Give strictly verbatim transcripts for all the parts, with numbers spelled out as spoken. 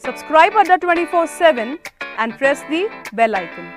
Subscribe Adda twenty-four seven and press the bell icon.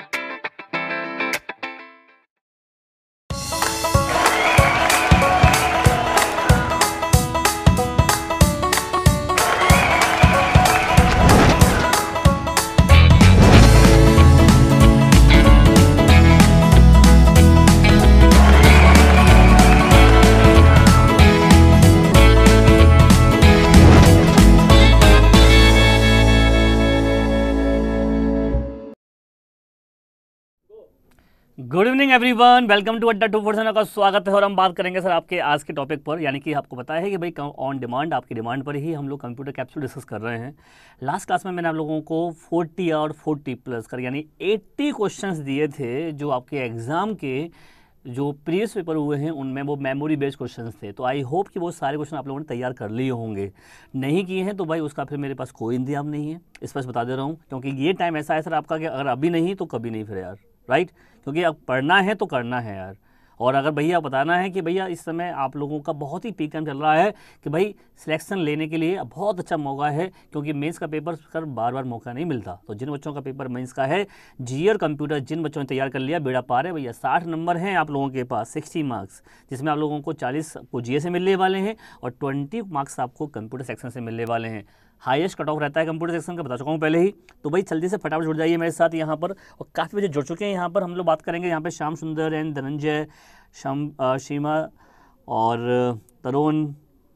Good evening everyone, welcome to Adda two four seven का स्वागत है। और हम बात करेंगे सर आपके आज के टॉपिक पर, यानी कि आपको पता है कि भाई ऑन डिमांड, आपकी डिमांड पर ही हम लोग कंप्यूटर कैप्सूल डिस्कस कर रहे हैं। लास्ट क्लास में मैंने आप लोगों को फोर्टी और फोर्टी प्लस कर यानी एट्टी क्वेश्चंस दिए थे जो आपके एग्ज़ाम के जो प्रीवियस पेपर हुए हैं उनमें वो मेमोरी बेस्ड क्वेश्चंस थे। तो आई होप कि वो सारे क्वेश्चन आप लोगों ने तैयार कर लिए होंगे। नहीं किए हैं तो भाई उसका फिर मेरे पास कोई इंतजाम नहीं है, इस पर बता दे रहा हूँ, क्योंकि ये टाइम ऐसा है सर आपका कि अगर अभी नहीं तो कभी नहीं फिर यार, राइट। क्योंकि अब पढ़ना है तो करना है यार। और अगर भैया बताना है कि भैया इस समय आप लोगों का बहुत ही पीक टाइम चल रहा है कि भाई सिलेक्शन लेने के लिए बहुत अच्छा मौका है, क्योंकि मेंस का पेपर सर बार बार मौका नहीं मिलता। तो जिन बच्चों का पेपर मेंस का है, जीआर कंप्यूटर जिन बच्चों ने तैयार कर लिया, बेड़ा पार है भैया। साठ नंबर हैं आप लोगों के पास, साठ मार्क्स, जिसमें आप लोगों को चालीस को जीए से मिलने वाले हैं और बीस मार्क्स आपको कंप्यूटर सेक्शन से मिलने वाले हैं। हाईएस्ट कट ऑफ रहता है कंप्यूटर सेक्शन का, बता चुका हूँ पहले ही। तो भाई जल्दी से फटाफट जुड़ जाइए मेरे साथ यहाँ पर। और काफ़ी बजे जुड़ चुके हैं यहाँ पर। हम लोग बात करेंगे यहाँ पे श्याम सुंदर एंड धनंजय, श्याम सीमा और तरुण,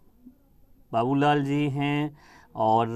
बाबूलाल जी हैं और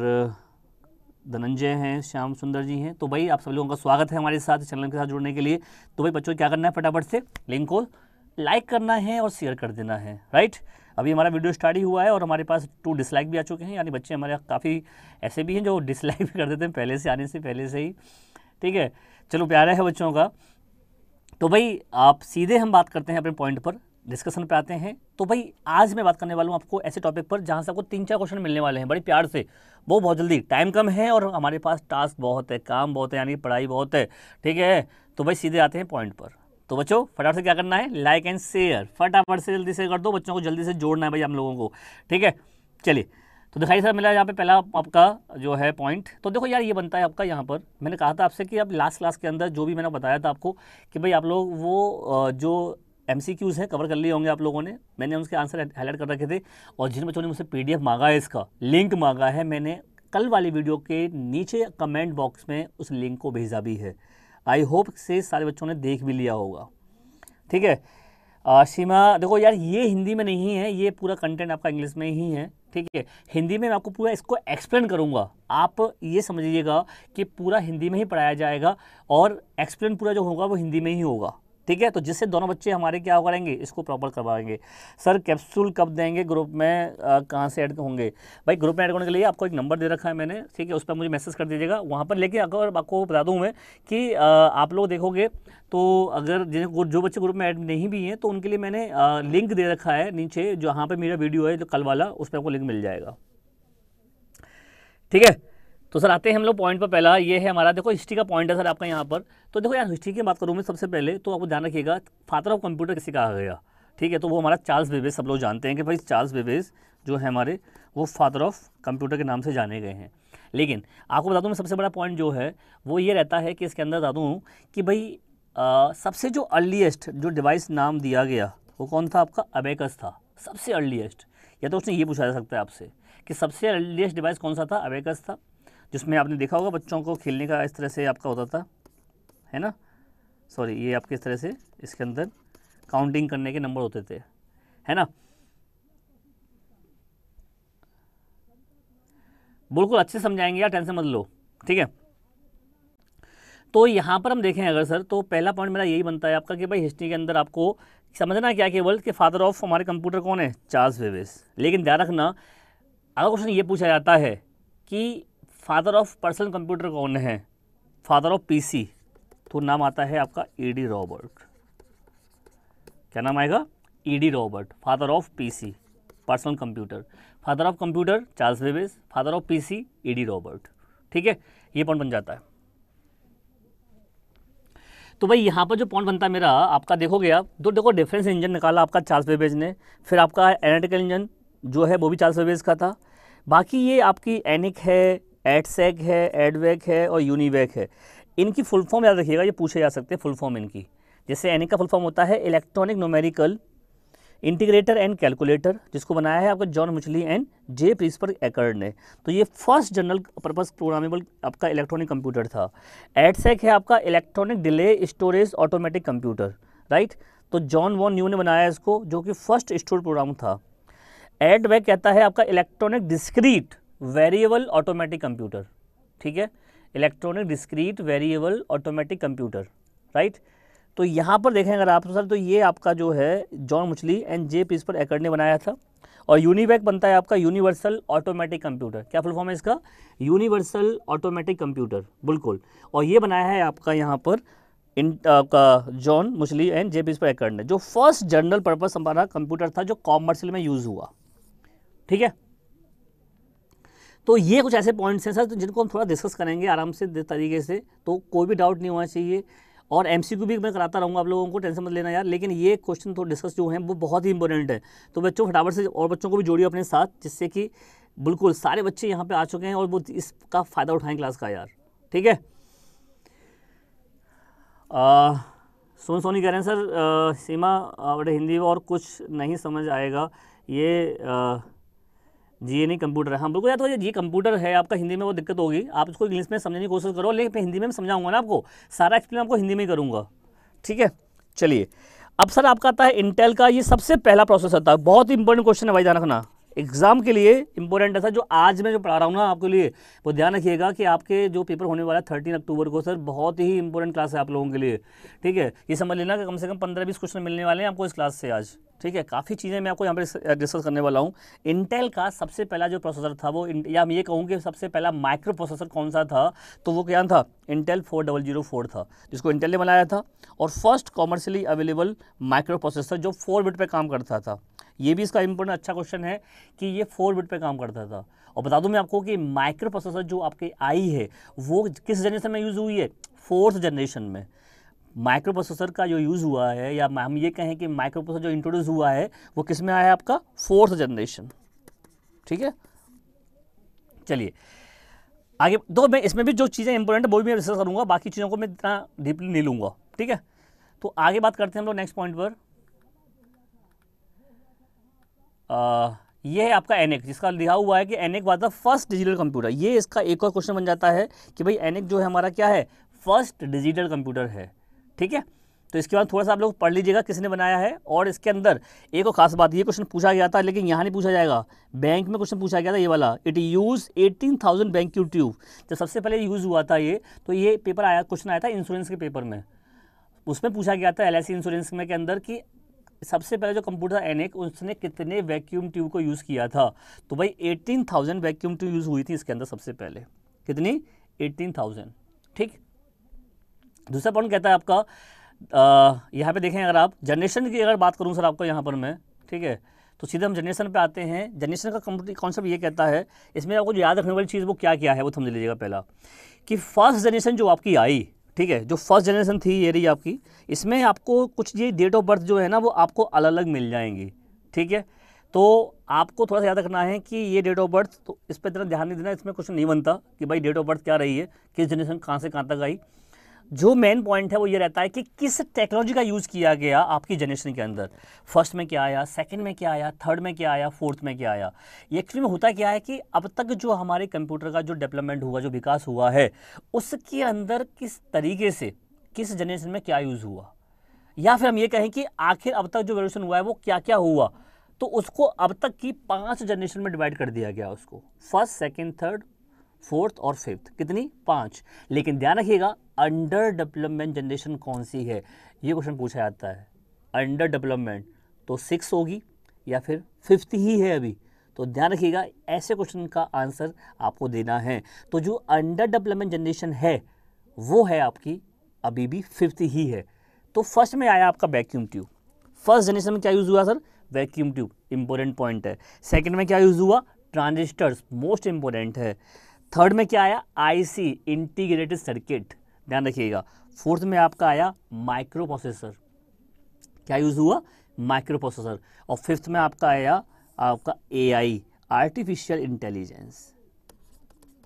धनंजय हैं, श्याम सुंदर जी हैं। तो भाई आप सभी लोगों का स्वागत है हमारे साथ चैनल के साथ जुड़ने के लिए। तो भाई बच्चों क्या करना है, फटाफट से लिंक को लाइक करना है और शेयर कर देना है, राइट। अभी हमारा वीडियो स्टार्ट ही हुआ है और हमारे पास टू डिसलाइक भी आ चुके हैं, यानी बच्चे हमारे काफ़ी ऐसे भी हैं जो डिसलाइक भी कर देते हैं पहले से, आने से पहले से ही, ठीक है। चलो प्यारा है बच्चों का। तो भाई आप सीधे हम बात करते हैं अपने पॉइंट पर, डिस्कशन पे आते हैं। तो भाई आज मैं बात करने वाला हूँ आपको ऐसे टॉपिक पर जहाँ से आपको तीन चार क्वेश्चन मिलने वाले हैं बड़ी प्यार से, वो बहुत जल्दी। टाइम कम है और हमारे पास टास्क बहुत है, काम बहुत है, यानी पढ़ाई बहुत है, ठीक है। तो भाई सीधे आते हैं पॉइंट पर। तो बच्चों फटाफट से क्या करना है, लाइक एंड शेयर फटाफट से जल्दी से कर दो, बच्चों को जल्दी से जोड़ना है भाई हम लोगों को, ठीक है। चलिए तो दिखाई सर मिला यहाँ पे पहला आपका जो है पॉइंट। तो देखो यार ये बनता है आपका यहाँ पर, मैंने कहा था आपसे कि अब लास्ट क्लास के अंदर जो भी मैंने बताया था आपको कि भाई आप लोग वो जो एमसीक्यूज़ हैं कवर कर लिए होंगे आप लोगों ने, मैंने उसके आंसर हाईलाइट कर रखे थे। और जिन बच्चों ने मुझसे पीडीएफ मांगा है, इसका लिंक मांगा है, मैंने कल वाली वीडियो के नीचे कमेंट बॉक्स में उस लिंक को भेजा भी है। आई होप से सारे बच्चों ने देख भी लिया होगा, ठीक है। सीमा देखो यार ये हिंदी में नहीं है, ये पूरा कंटेंट आपका इंग्लिश में ही है, ठीक है। हिंदी में मैं आपको पूरा इसको एक्सप्लेन करूंगा, आप ये समझिएगा कि पूरा हिंदी में ही पढ़ाया जाएगा और एक्सप्लेन पूरा जो होगा वो हिंदी में ही होगा, ठीक है। तो जिससे दोनों बच्चे हमारे क्या करेंगे, इसको प्रॉपर करवाएंगे। सर कैप्सूल कब देंगे, ग्रुप में कहाँ से ऐड होंगे? भाई ग्रुप में ऐड करने के लिए आपको एक नंबर दे रखा है मैंने, ठीक है, उस पर मुझे मैसेज कर दीजिएगा वहाँ पर। लेकिन अगर आपको बता दूँ मैं कि आ, आप लोग देखोगे तो अगर जो बच्चे ग्रुप में ऐड नहीं भी हैं तो उनके लिए मैंने आ, लिंक दे रखा है नीचे, जहाँ पर मेरा वीडियो है जो कल वाला, उस पर आपको लिंक मिल जाएगा, ठीक है। तो सर आते हैं हम लोग पॉइंट पर। पहला ये है हमारा, देखो हिस्ट्री का पॉइंट है सर आपका यहाँ पर। तो देखो यार हिस्ट्री की बात करूँ मैं सबसे पहले, तो आपको ध्यान रखिएगा फादर ऑफ कंप्यूटर किसे कहा गया, ठीक है। तो वो हमारा चार्ल्स बेबेज, सब लोग जानते हैं कि भाई चार्ल्स बेबेज जो है हमारे, वो फादर ऑफ कंप्यूटर के नाम से जाने गए हैं। लेकिन आपको बता दूँ मैं सबसे बड़ा पॉइंट जो है वो ये रहता है कि इसके अंदर बता दूँ कि भाई आ, सबसे जो अर्लीस्ट जो डिवाइस नाम दिया गया वो कौन था आपका, अबेकस था सबसे अर्लीस्ट। या तो उसने ये पूछा जा सकता है आपसे कि सबसे अर्लीस्ट डिवाइस कौन सा था, अबेकस था, जिसमें आपने देखा होगा बच्चों को खेलने का इस तरह से आपका होता था, है ना। सॉरी ये आपके इस तरह से इसके अंदर काउंटिंग करने के नंबर होते थे, है ना। बिल्कुल अच्छे से समझाएंगे यार, टेंशन मत लो, ठीक है। तो यहाँ पर हम देखें अगर सर, तो पहला पॉइंट मेरा यही बनता है आपका कि भाई हिस्ट्री के अंदर आपको समझना क्या केवल कि फादर ऑफ हमारे कंप्यूटर कौन है, चार्ल्स बेबेज। लेकिन ध्यान रखना अगर क्वेश्चन ये पूछा जाता है कि फादर ऑफ पर्सनल कंप्यूटर कौन है, फादर ऑफ पीसी, तो नाम आता है आपका ईडी रॉबर्ट। क्या नाम आएगा, Ed Robert, father of PC personal computer. Father of computer Charles Babbage, father of PC Ed Robert, ठीक है। ये पॉइंट बन जाता है। तो भाई यहाँ पर जो पॉइंट बनता है मेरा आपका, देखोगे आप तो देखो डिफरेंस इंजन निकाला आपका चार्ल्स बेबेज ने, फिर आपका एनालिटिकल इंजन जो है वो भी चार्ल्स बेबेज का था। बाकी ये आपकी एनिक है, एडसेक है, एडवेक है और यूनिवेक है। इनकी फुल फॉर्म याद रखिएगा, ये पूछे जा सकते हैं फुल फॉर्म इनकी। जैसे एनिक का फुल फॉर्म होता है electronic numerical integrator and calculator, जिसको बनाया है आपका John Mauchly and J Presper Eckert ने। तो ये फर्स्ट जनरल पर्पस प्रोग्रामेबल आपका इलेक्ट्रॉनिक कंप्यूटर था। एडसेक है आपका electronic delay storage automatic computer, right. तो जॉन वॉन न्यू ने बनाया इसको, जो कि फर्स्ट स्टोर प्रोग्राम था। एडवेक कहता है आपका electronic discrete variable automatic computer, ठीक है, electronic discrete variable automatic computer, right. तो यहाँ पर देखें अगर आप सर, तो ये आपका जो है John Mauchly and J Presper Eckert ने बनाया था। और यूनिवेक बनता है आपका यूनिवर्सल ऑटोमेटिक कंप्यूटर। क्या फुल फॉर्म है इसका? यूनिवर्सल ऑटोमेटिक कंप्यूटर, बिल्कुल। और ये बनाया है आपका यहाँ पर इन आपका John Mauchly and J Presper Eckert ने, जो फर्स्ट जनरल पर्पस हमारा कंप्यूटर था जो कॉमर्शियल में यूज़ हुआ, ठीक है। तो ये कुछ ऐसे पॉइंट्स हैं सर तो जिनको हम थोड़ा डिस्कस करेंगे आराम से तरीके से, तो कोई भी डाउट नहीं होना चाहिए। और एमसीक्यू भी मैं कराता रहूँगा आप लोगों को, टेंशन मत लेना यार। लेकिन ये क्वेश्चन तो डिस्कस जो हैं वो बहुत ही इंपॉर्टेंट है। तो बच्चों फटाफट से और बच्चों को भी जोड़िए अपने साथ, जिससे कि बिल्कुल सारे बच्चे यहाँ पे आ चुके हैं और वो इसका फ़ायदा उठाएं क्लास का यार, ठीक है। सोन सोनी कह रहे हैं सर आ, सीमा बड़े हिंदी और कुछ नहीं समझ आएगा, ये आ, जी ये नहीं कंप्यूटर है। हाँ बिल्कुल यार, तो ये कंप्यूटर है आपका, हिंदी में वो दिक्कत होगी, आप इसको इंग्लिश में समझने की कोशिश करो, लेकिन मैं हिंदी में समझाऊंगा ना आपको, सारा एक्सप्लेन आपको हिंदी में ही करूँगा, ठीक है। चलिए अब सर आपका आता है इंटेल का ये सबसे पहला प्रोसेसर था। बहुत इंपॉर्टेंट क्वेश्चन है भाई, ध्यान रखना, एग्जाम के लिए इंपॉर्टेंट है सर। जो आज मैं जो पढ़ा रहा हूँ ना आपके लिए, वो ध्यान रखिएगा कि आपके जो पेपर होने वाला है थर्टीन अक्टूबर को सर, बहुत ही इंपॉर्टेंट क्लास है आप लोगों के लिए, ठीक है। ये समझ लेना कि कम से कम पंद्रह बीस क्वेश्चन मिलने वाले हैं आपको इस क्लास से आज, ठीक है। काफ़ी चीज़ें मैं आपको यहाँ पर डिस्कस करने वाला हूँ। इंटेल का सबसे पहला जो प्रोसेसर था वो, या मैं ये कहूँ कि सबसे पहला माइक्रो प्रोसेसर कौन सा था, तो वो क्या था? Intel four double zero four था, जिसको इंटेल ने बनाया था। और first commercially available micro processor जो फोर बिट पे काम करता था। ये भी इसका इंपॉर्टेंट अच्छा क्वेश्चन है कि ये फोर बिट पे काम करता था। और बता दूं मैं आपको कि माइक्रो प्रोसेसर जो आपके आई है वो किस जनरेशन में यूज़ हुई है? फोर्थ जनरेशन में। माइक्रो प्रोसेसर का जो यूज़ हुआ है, या हम ये कहें कि माइक्रो प्रोसेसर जो इंट्रोड्यूस हुआ है वो किस में आया है? आपका फोर्थ जनरेशन, ठीक है। चलिए आगे, तो मैं इसमें भी जो चीज़ें इंपॉर्टेंट है वो भी मैं डिस्कस करूँगा, बाकी चीज़ों को मैं इतना डीपली नहीं लूँगा, ठीक है। तो आगे बात करते हैं हम लोग नेक्स्ट पॉइंट पर। आ, ये है आपका एनेक, जिसका लिखा हुआ है कि ENIAC was the first digital computer. ये इसका एक और क्वेश्चन बन जाता है कि भाई एनेक जो है हमारा क्या है? फर्स्ट डिजिटल कंप्यूटर है, ठीक है। तो इसके बाद थोड़ा सा आप लोग पढ़ लीजिएगा किसने बनाया है। और इसके अंदर एक और खास बात, ये क्वेश्चन पूछा गया था लेकिन यहाँ नहीं पूछा जाएगा, बैंक में क्वेश्चन पूछा गया था ये वाला। इट यूज एटीन थाउजेंड बैंक क्यू ट्यूब। जब सबसे पहले यूज़ हुआ था ये, तो ये पेपर आया, क्वेश्चन आया था इंश्योरेंस के पेपर में, उसमें पूछा गया था एल आई सी इंश्योरेंस में के अंदर कि सबसे पहले जो कंप्यूटर था एनेक, उसने कितने वैक्यूम ट्यूब को यूज़ किया था? तो भाई eighteen thousand vacuum tube use हुई थी इसके अंदर सबसे पहले। कितनी? एटीन थाउजेंड, ठीक। दूसरा पॉइंट कहता है आपका, यहाँ पे देखें अगर आप जनरेशन की अगर बात करूँ सर आपको यहाँ पर मैं, ठीक है, तो सीधे हम जनरेशन पे आते हैं। जनरेशन का कंप्यूटर कॉन्सेप्ट ये कहता है, इसमें आपको जो याद रखने वाली चीज़ वो क्या क्या है वो समझ लीजिएगा। पहला कि फर्स्ट जनरेशन जो आपकी आई, ठीक है, जो फर्स्ट जनरेशन थी ये रही आपकी, इसमें आपको कुछ ये डेट ऑफ बर्थ जो है ना वो आपको अलग अलग मिल जाएंगी, ठीक है। तो आपको थोड़ा सा याद रखना है कि ये डेट ऑफ बर्थ, तो इस पर इतना ध्यान नहीं देना, इसमें क्वेश्चन नहीं बनता कि भाई डेट ऑफ बर्थ क्या रही है, किस जनरेशन कहाँ से कहाँ तक आई। जो मेन पॉइंट है वो ये रहता है कि किस टेक्नोलॉजी का यूज़ किया गया आपकी जनरेशन के अंदर। फर्स्ट में क्या आया, सेकंड में क्या आया, थर्ड में क्या आया, फोर्थ में क्या आया। ये एक्चुअली में होता क्या है कि अब तक जो हमारे कंप्यूटर का जो डेवलपमेंट हुआ, जो विकास हुआ है, उसके अंदर किस तरीके से किस जनरेशन में क्या यूज़ हुआ, या फिर हम ये कहें कि आखिर अब तक जो एवोल्यूशन हुआ है वो क्या क्या हुआ, तो उसको अब तक की पाँच जनरेशन में डिवाइड कर दिया गया उसको, फर्स्ट, सेकेंड, थर्ड, फोर्थ और फिफ्थ। कितनी? पाँच। लेकिन ध्यान रखिएगा अंडर डेवलपमेंट जनरेशन कौन सी है, ये क्वेश्चन पूछा जाता है। अंडर डेवलपमेंट तो सिक्स होगी या फिर फिफ्थ ही है अभी, तो ध्यान रखिएगा ऐसे क्वेश्चन का आंसर आपको देना है। तो जो अंडर डेवलपमेंट जनरेशन है वो है आपकी अभी भी फिफ्थ ही है। तो फर्स्ट में आया आपका वैक्यूम ट्यूब। फर्स्ट जनरेशन में क्या यूज़ हुआ sir? Vacuum tube, important point है। सेकेंड में क्या यूज़ हुआ? ट्रांजिस्टर्स, मोस्ट इंपॉर्टेंट है। थर्ड में क्या आया? आईसी, इंटीग्रेटेड सर्किट, ध्यान रखिएगा। फोर्थ में आपका आया माइक्रो प्रोसेसर, क्या यूज़ हुआ? Micro processor. और फिफ्थ में आपका आया आपका एआई, आर्टिफिशियल इंटेलिजेंस,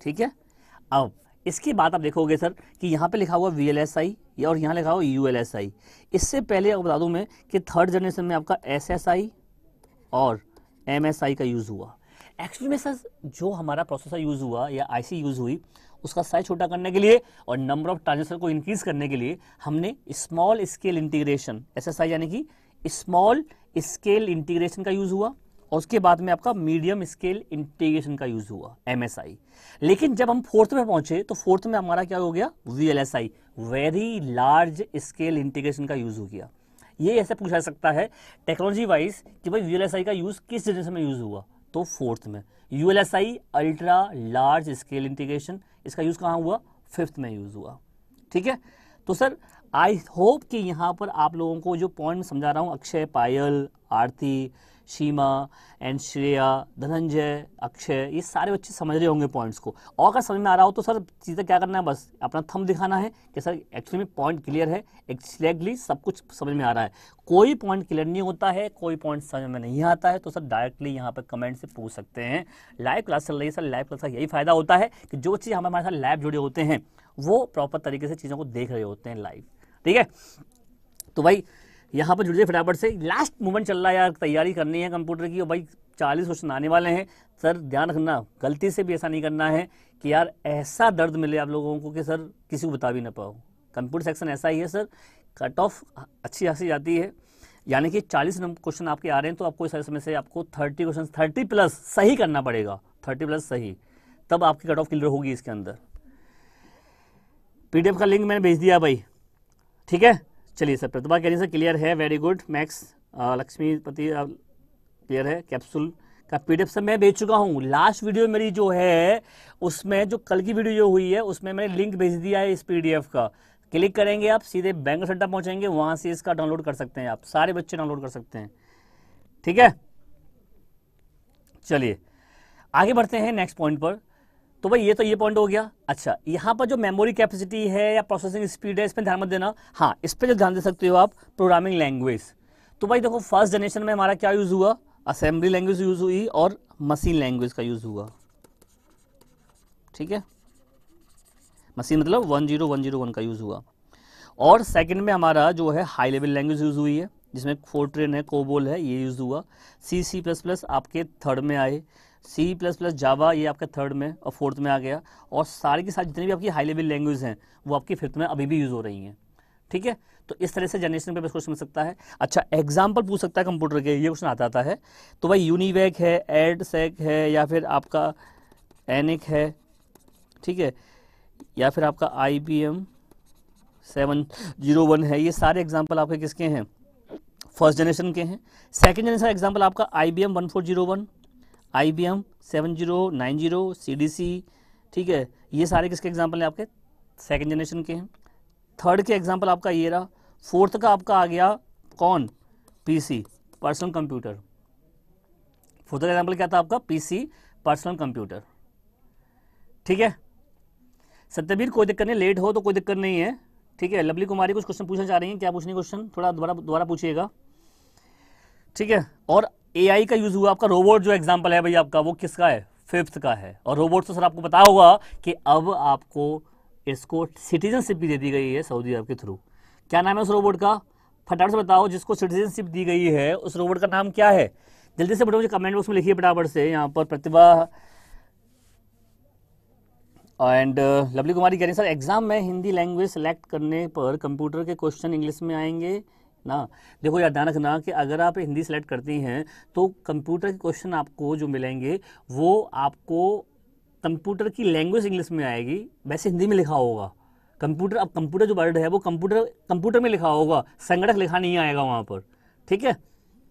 ठीक है। अब इसके बाद आप देखोगे सर कि यहाँ पे लिखा हुआ वी एल एस आई और यहाँ लिखा हुआ यू एल एस आई। इससे पहले आपको बता दूँ मैं कि थर्ड जनरेशन में आपका एस एस आई और एम एस आई का यूज़ हुआ। एक्चुअली में सर जो हमारा प्रोसेसर यूज़ हुआ या आईसी यूज़ हुई उसका साइज छोटा करने के लिए और नंबर ऑफ ट्रांजिस्टर को इंक्रीज करने के लिए हमने small scale integration S S I यानी कि स्मॉल स्केल इंटीग्रेशन का यूज़ हुआ और उसके बाद में आपका मीडियम स्केल इंटीग्रेशन का यूज़ हुआ एम एस आई। लेकिन जब हम फोर्थ में पहुंचे तो फोर्थ में हमारा क्या हो गया V L S I very large scale integration का यूज़ हो गया। ये ऐसे पूछा जा सकता है टेक्नोलॉजी वाइज कि भाई वी एल एस आई का यूज़ किस जनरेशन में यूज़ हुआ, तो फोर्थ में। U L S I ultra large scale integration, इसका यूज़ कहाँ हुआ, फिफ्थ में यूज़ हुआ। ठीक है, तो सर आई होप कि यहाँ पर आप लोगों को जो पॉइंट समझा रहा हूँ, अक्षय, पायल, आरती, सीमा एंड श्रेया, धनंजय, अक्षय, ये सारे बच्चे समझ रहे होंगे पॉइंट्स को। और अगर समझ में आ रहा हो तो सर चीज़ें क्या करना है, बस अपना थंब दिखाना है कि सर एक्चुअली में पॉइंट क्लियर है, एक्जैक्टली सब कुछ समझ में आ रहा है। कोई पॉइंट क्लियर नहीं होता है, कोई पॉइंट समझ में नहीं आता है तो सर डायरेक्टली यहाँ पर कमेंट से पूछ सकते हैं। लाइव क्लास चल रही है सर, लाइव क्लास का यही फायदा होता है कि जो चीज़ हमारे साथ लाइव जुड़े होते हैं वो प्रॉपर तरीके से चीज़ों को देख रहे होते हैं लाइव। ठीक है, तो भाई यहाँ पर जुड़ जाए फटाफट से, लास्ट मोमेंट चल रहा है यार, तैयारी करनी है कंप्यूटर की और भाई चालीस क्वेश्चन आने वाले हैं। सर ध्यान रखना, गलती से भी ऐसा नहीं करना है कि यार ऐसा दर्द मिले आप लोगों को कि सर किसी को बता भी ना पाओ। कंप्यूटर सेक्शन ऐसा ही है सर, कट ऑफ अच्छी खासी जाती है, यानी कि चालीस क्वेश्चन आपके आ रहे हैं तो आपको इस समय से आपको थर्टी क्वेश्चन थर्टी प्लस सही करना पड़ेगा, थर्टी प्लस सही, तब आपकी कट ऑफ क्लियर होगी इसके अंदर। पीडीएफ का लिंक मैंने भेज दिया भाई। ठीक है, चलिए सर, प्रतिभा कह रही सर क्लियर है, very good. Max, Laxmipati clear है। कैप्सूल का पीडीएफ सर मैं भेज चुका हूँ। लास्ट वीडियो मेरी जो है उसमें, जो कल की वीडियो जो हुई है उसमें मैंने लिंक भेज दिया है इस पीडीएफ का। क्लिक करेंगे आप सीधे बैंक सेंटर पहुंचेंगे, वहां से इसका डाउनलोड कर सकते हैं, आप सारे बच्चे डाउनलोड कर सकते हैं। ठीक है, चलिए आगे बढ़ते हैं नेक्स्ट पॉइंट पर। तो भाई ये तो ये पॉइंट हो गया। अच्छा, यहाँ पर जो मेमोरी कैपेसिटी है या प्रोसेसिंग स्पीड है, इस पर ध्यान मत देना। हाँ, इस पर जो ध्यान दे सकते हो आप, प्रोग्रामिंग लैंग्वेज। तो भाई देखो फर्स्ट जनरेशन में हमारा क्या यूज़ हुआ, असेंबली लैंग्वेज यूज़ हुई और मशीन लैंग्वेज का यूज़ हुआ। ठीक है, मशीन मतलब one zero one zero one का यूज़ हुआ। और सेकंड में हमारा जो है हाई लेवल लैंग्वेज यूज़ हुई है, जिसमें फोर्ट्रेन है, कोबोल है, ये यूज़ हुआ। सी सी प्लस प्लस आपके थर्ड में आए, सी प्लस प्लस जावा ये आपका थर्ड में और फोर्थ में आ गया। और सारी की सारी जितनी भी आपकी हाई लेवल लैंग्वेज हैं वो आपकी फिफ्थ में अभी भी यूज़ हो रही हैं। ठीक है, तो इस तरह से जनरेशन पे क्वेश्चन समझ सकता है। अच्छा, एग्जाम्पल पूछ सकता है कंप्यूटर के, ये क्वेश्चन आता आता है। तो भाई यूनिवैक है, एड सेक है, या फिर आपका एनिक है, ठीक है, या फिर आपका I B M seven zero one है। ये सारे एग्जाम्पल आपके किसके हैं, फर्स्ट जनरेशन के हैं। सेकेंड जनरेशन एग्जाम्पल आपका I B M one four zero one, I B M seven zero nine zero, C D C. ठीक है, ये सारे किसके एग्जाम्पल हैं, आपके सेकेंड जनरेशन के हैं। थर्ड के एग्जाम्पल आपका ये रहा। फोर्थ का आपका आ गया कौन, पीसी, पर्सनल कंप्यूटर। फोर्थ का एग्जाम्पल क्या था आपका, पीसी, पर्सनल कंप्यूटर। ठीक है, सत्यवीर कोई दिक्कत नहीं, लेट हो तो कोई दिक्कत नहीं है। ठीक है, लवली कुमारी कुछ क्वेश्चन पूछना चाह रही हैं, क्या पूछनी क्वेश्चन, थोड़ा दोबारा दोबारा पूछिएगा। ठीक है, और एआई का यूज हुआ आपका, रोबोट जो एग्जांपल है भाई आपका वो किसका है, फिफ्थ का है। और रोबोट तो सर आपको पता होगा कि अब आपको इसको सिटीजनशिप भी दे दी गई है सऊदी अरब के थ्रू। क्या नाम है उस रोबोट का, फटाफट से बताओ, जिसको सिटीजनशिप दी गई है उस रोबोट का नाम क्या है, जल्दी से बताओ, मुझे कमेंट बॉक्स में लिखिए फटाफट से। यहाँ पर प्रतिभा एंड लवली कुमारी कह रही हैं सर एग्जाम में हिंदी लैंग्वेज सेलेक्ट करने पर कंप्यूटर के क्वेश्चन इंग्लिश में आएंगे ना। देखो यार ध्यान रखना कि अगर आप हिंदी सेलेक्ट करती हैं तो कंप्यूटर के क्वेश्चन आपको जो मिलेंगे वो आपको कंप्यूटर की लैंग्वेज इंग्लिश में आएगी, वैसे हिंदी में लिखा होगा। कंप्यूटर, अब कंप्यूटर जो वर्ड है वो कंप्यूटर कंप्यूटर में लिखा होगा, संगठक लिखा नहीं आएगा वहां पर। ठीक है,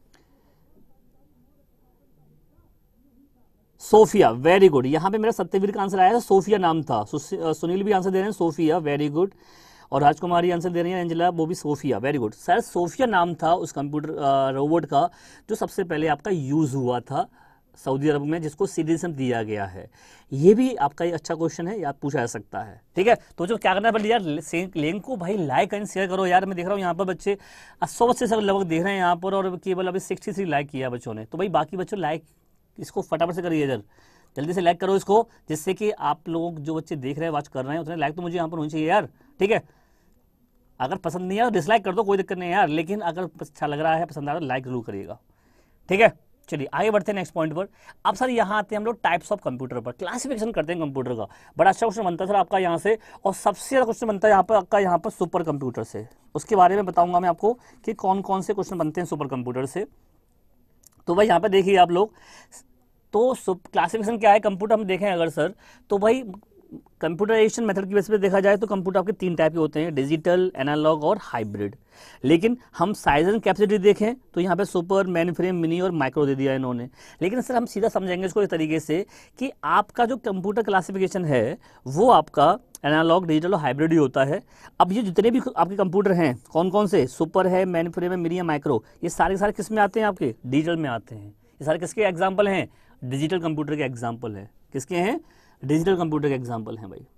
सोफिया, वेरी गुड। यहाँ पे मेरा सत्यवीर का आंसर आया था, सोफिया नाम था। सुनील भी आंसर दे रहे हैं सोफिया, वेरी गुड। और राजकुमारी आंसर दे रही है, एंजेला, वो भी Sophia, very good. Sir Sophia नाम था उस कंप्यूटर रोबोट का जो सबसे पहले आपका यूज हुआ था सऊदी अरब में, जिसको सिटीजनशिप दिया गया है। ये भी आपका एक अच्छा क्वेश्चन है, याद पूछा जा सकता है। ठीक है, तो जो क्या करना पड़ेगा यार, लिंक को भाई लाइक एंड शेयर करो यार। मैं देख रहा हूँ यहाँ पर बच्चे सौ बच्चे सब लगभग देख रहे हैं यहाँ पर, और केवल अभी सिक्सटी थ्री लाइक किया बच्चों ने। तो भाई बाकी बच्चों लाइक इसको फटाफट से करिए इधर, जल्दी से लाइक करो इसको, जिससे कि आप लोग जो बच्चे देख रहे हैं, वॉच कर रहे हैं, उतने लाइक तो मुझे यहाँ पर होनी चाहिए यार, ठीक है। अगर पसंद नहीं है तो डिसलाइक कर दो, कोई दिक्कत नहीं है यार, लेकिन अगर अच्छा लग रहा है, पसंद आ रहा है, लाइक जरूर करिएगा, ठीक है। चलिए आगे बढ़ते हैं नेक्स्ट पॉइंट पर। अब सर यहाँ आते हैं हम लोग टाइप्स ऑफ कंप्यूटर पर, क्लासिफिकेशन करते हैं कंप्यूटर का। बड़ा अच्छा क्वेश्चन बनता है सर आपका यहाँ से, और सबसे ज़्यादा क्वेश्चन बनता है यहाँ पर आपका यहाँ पर सुपर कंप्यूटर से। उसके बारे में बताऊंगा मैं आपको कि कौन कौन से क्वेश्चन बनते हैं सुपर कंप्यूटर से। तो भाई यहाँ पर देखिए आप लोग, तो क्लासिफिकेशन क्या है कंप्यूटर हम देखें अगर सर, तो भाई कंप्यूटराइजेशन मेथड की बेस पे देखा जाए तो कंप्यूटर आपके तीन टाइप के होते हैं, डिजिटल, एनालॉग और हाइब्रिड। लेकिन हम साइज एंड कैपेसिटी देखें तो यहाँ पे सुपर, मेन फ्रेम, मिनी और माइक्रो दे दिया इन्होंने। लेकिन सर हम सीधा समझेंगे इसको इस तरीके से कि आपका जो कंप्यूटर क्लासिफिकेशन है वो आपका एनालॉग, डिजिटल और हाइब्रिड ही होता है। अब ये जितने भी आपके कंप्यूटर हैं, कौन कौन से, सुपर है, मेन फ्रेम है, मिनी या माइक्रो, ये सारे सारे किस में आते हैं, आपके डिजिटल में आते हैं। ये सारे किसके एग्जाम्पल हैं, डिजिटल कंप्यूटर के एग्जाम्पल है। किसके हैं, डिजिटल कंप्यूटर के एग्जाम्पल हैं भाई,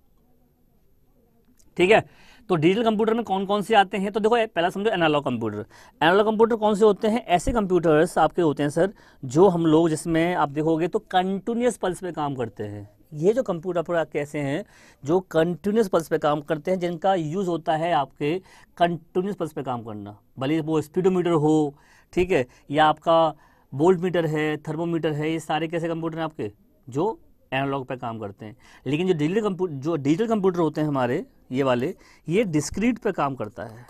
ठीक है। तो डिजिटल कंप्यूटर में कौन कौन से आते हैं, तो देखो पहला समझो एनालॉग कंप्यूटर। एनालॉग कंप्यूटर कौन से होते हैं, ऐसे कंप्यूटर्स आपके होते हैं सर जो हम लोग, जिसमें आप देखोगे तो कंटिन्यूस पल्स पे काम करते हैं। ये जो कंप्यूटर पर कैसे हैं, जो कंटिन्यूस पल्स पे काम करते हैं, जिनका यूज होता है आपके कंटिन्यूस पल्स पे काम करना, भले वो स्पीडोमीटर हो, ठीक है, या आपका वोल्ट मीटर है, थर्मोमीटर है, ये सारे कैसे कंप्यूटर हैं आपके जो एनालॉग पे काम करते हैं। लेकिन जो डिजिटल कंप्यूटर जो डिजिटल कंप्यूटर होते हैं हमारे ये वाले, ये डिस्क्रीट पे काम करता है,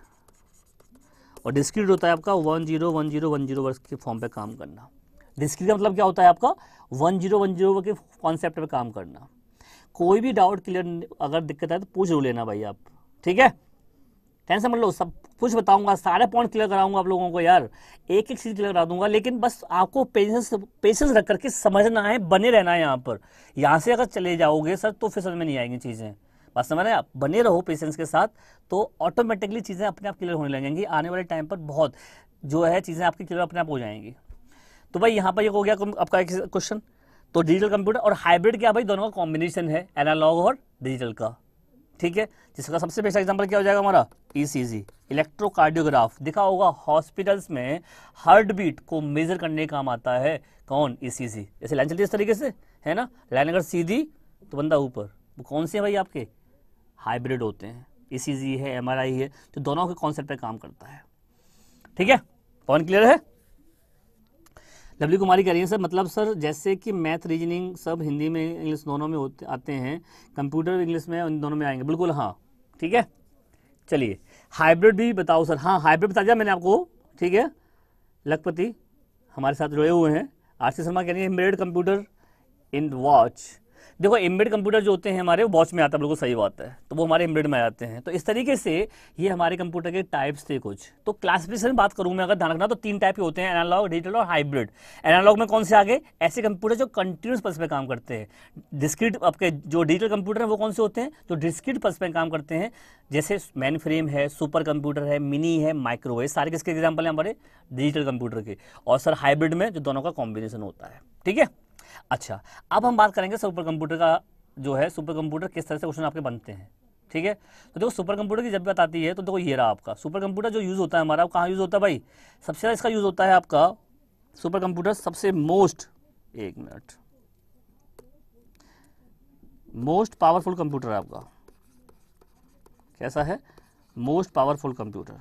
और डिस्क्रीट होता है आपका one zero one zero one zero वर्ष के फॉर्म पे काम करना। डिस्क्रीट का मतलब क्या होता है आपका, वन जीरो वन जीरो के कॉन्सेप्ट पे काम करना। कोई भी डाउट क्लियर अगर दिक्कत है तो पूछ लो लेना भाई आप, ठीक है, टेंशन मत लो, सब कुछ बताऊंगा, सारे पॉइंट क्लियर कराऊंगा आप लोगों को यार, एक एक चीज क्लियर करा दूंगा। लेकिन बस आपको पेशेंस पेशेंस रख करके समझना है, बने रहना है यहाँ पर। यहाँ से अगर चले जाओगे सर तो फिर समझ में नहीं आएंगी चीज़ें, बस समझ रहे हैं आप, बने रहो पेशेंस के साथ, तो ऑटोमेटिकली चीज़ें अपने आप क्लियर होने लगेंगी। आने वाले टाइम पर बहुत जो है चीज़ें आपकी क्लियर अपने आप हो जाएंगी। तो भाई यहाँ पर ये हो गया आपका एक क्वेश्चन। तो डिजिटल कंप्यूटर और हाइब्रिड क्या भाई, दोनों का कॉम्बिनेशन है, एनालॉग और डिजिटल का, ठीक है। जिसका सबसे बेस्ट एग्जांपल क्या हो जाएगा हमारा, ईसीजी, इलेक्ट्रोकार्डियोग्राफ। देखा होगा हॉस्पिटल्स में हार्ट बीट को मेजर करने काम आता है कौन, ईसीजी। जैसे लाइन चलती है इस तरीके से, है ना, लाइन अगर सीधी तो बंदा ऊपर, वो कौन से है भाई आपके, हाइब्रिड होते हैं। ईसीजी है, एमआरआई है, तो दोनों के कॉन्सेप्ट पे काम करता है, ठीक है। पॉइंट क्लियर है। लवली कुमारी कह रही है सर, मतलब सर जैसे कि मैथ, रीजनिंग सब हिंदी में, इंग्लिश दोनों में होते आते हैं, कंप्यूटर इंग्लिश में, उन दोनों में आएंगे, बिल्कुल हाँ, ठीक है। चलिए हाइब्रिड भी बताओ सर, हाँ हाइब्रिड बता दिया मैंने आपको, ठीक है। लखपति हमारे साथ जुड़े हुए हैं। आरसी शर्मा कह रही है एम्बेडेड कंप्यूटर इन वॉच। देखो एम्बेड कंप्यूटर जो होते हैं हमारे, वो वॉच में आता है, बिल्कुल सही बात है, तो वो हमारे एम्बेड में आ जाते हैं। तो इस तरीके से ये हमारे कंप्यूटर के टाइप्स थे कुछ। तो क्लासिफिकेशन बात करूं मैं, अगर ध्यान रखना, तो तीन टाइप के होते हैं, एनालॉग, डिजिटल और हाइब्रिड। एनालॉग में कौन से आगे, ऐसे कंप्यूटर जो कंटिन्यूस पल्स पे काम करते हैं। डिस्क्रीट आपके जो डिजिटल कंप्यूटर है वो कौन से होते हैं, जो डिस्क्रीट पल्स पे काम करते हैं, जैसे मेन फ्रेम है, सुपर कंप्यूटर है, मिनी है, माइक्रो है, सारे किसके एग्जाम्पल है हमारे, डिजिटल कंप्यूटर के। और सर हाइब्रिड में जो दोनों का कॉम्बिनेशन होता है, ठीक है। अच्छा, अब हम बात करेंगे सुपर कंप्यूटर का, जो है सुपर कंप्यूटर किस तरह से क्वेश्चन आपके बनते हैं, ठीक है। तो देखो सुपर कंप्यूटर की जब बात आती है तो देखो ये रहा आपका सुपर कंप्यूटर जो यूज होता है हमारा, कहाँ यूज होता है भाई, सबसे ज़्यादा इसका यूज होता है आपका सुपर कंप्यूटर, सबसे मोस्ट, एक मिनट, मोस्ट पावरफुल कंप्यूटर है आपका, कैसा है, मोस्ट पावरफुल कंप्यूटर,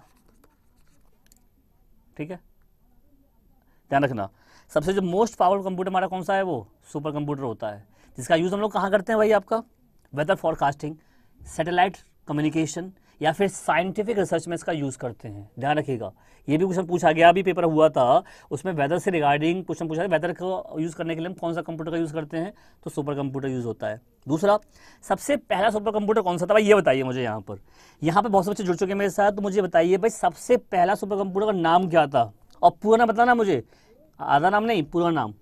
ठीक है, ध्यान रखना। सबसे जो मोस्ट पावरफुल कंप्यूटर हमारा कौन सा है, वो सुपर कंप्यूटर होता है, जिसका यूज़ हम लोग कहाँ करते हैं भाई, आपका वेदर फॉरकास्टिंग, सैटेलाइट कम्युनिकेशन या फिर साइंटिफिक रिसर्च में इसका यूज़ करते हैं। ध्यान रखिएगा, ये भी क्वेश्चन पूछा गया, अभी पेपर हुआ था, उसमें वेदर से रिगार्डिंग क्वेश्चन पूछा, वेदर को यूज़ करने के लिए हम कौन सा कंप्यूटर का यूज़ करते हैं, तो सुपर कंप्यूटर यूज़ होता है। दूसरा, सबसे पहला सुपर कंप्यूटर कौन सा था भाई, ये बताइए मुझे। यहाँ पर यहाँ पर बहुत से बच्चे जुड़ चुके हैं मेरे साथ, तो मुझे बताइए भाई सबसे पहला सुपर कंप्यूटर का नाम क्या था, और पूरा नाम बताना मुझे, आधा नाम नहीं, पूरा नाम।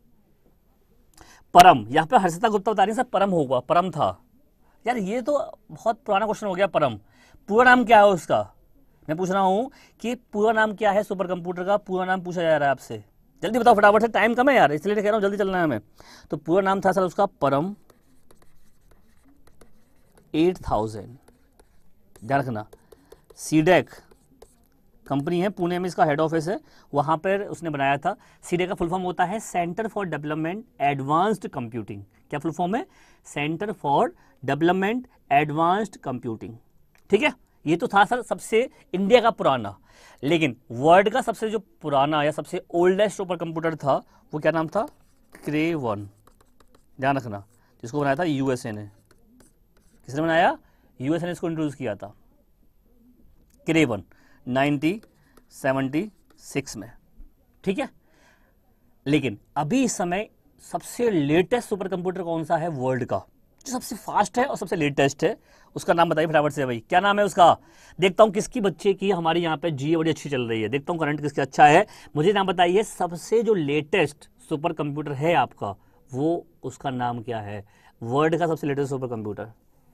परम, यहाँ पे हर्षिता गुप्ता बता रही है सर परम होगा, परम था यार, ये तो बहुत पुराना क्वेश्चन हो गया। परम पूरा नाम क्या है उसका, मैं पूछ रहा हूँ कि पूरा नाम क्या है सुपर कंप्यूटर का, पूरा नाम पूछा जा रहा है आपसे, जल्दी बताओ फटाफट से, टाइम कम है यार, इसलिए कह रहा हूँ जल्दी चलना है हमें। तो पूरा नाम था सर उसका परम एट थाउजेंड, ध्यान रखना, सीडेक कंपनी है, पुणे में इसका हेड ऑफिस है, वहाँ पर उसने बनाया था। सीडे का फुल फॉर्म होता है centre for development advanced computing. क्या फुल फॉर्म है? Centre for development advanced computing. ठीक है, ये तो था सर सबसे इंडिया का पुराना, लेकिन वर्ल्ड का सबसे जो पुराना या सबसे ओल्डेस्ट सुपर कंप्यूटर था वो क्या नाम था? Cray one. ध्यान रखना, जिसको बनाया था यूएसए ने। किसने बनाया? यूएसए ने इसको इंट्रोड्यूस किया था, Cray one, nineteen seventy six में। ठीक है, लेकिन अभी इस समय सबसे लेटेस्ट सुपर कंप्यूटर कौन सा है वर्ल्ड का, जो सबसे फास्ट है और सबसे लेटेस्ट है? उसका नाम बताइए फटाफट से भाई, क्या नाम है उसका? देखता हूं किसकी बच्चे की हमारी यहाँ पे जी बड़ी अच्छी चल रही है, देखता हूं करंट किसका अच्छा है। मुझे नाम बताइए, सबसे जो लेटेस्ट सुपर कंप्यूटर है आपका, वो उसका नाम क्या है? वर्ल्ड का सबसे लेटेस्ट सुपर कंप्यूटर।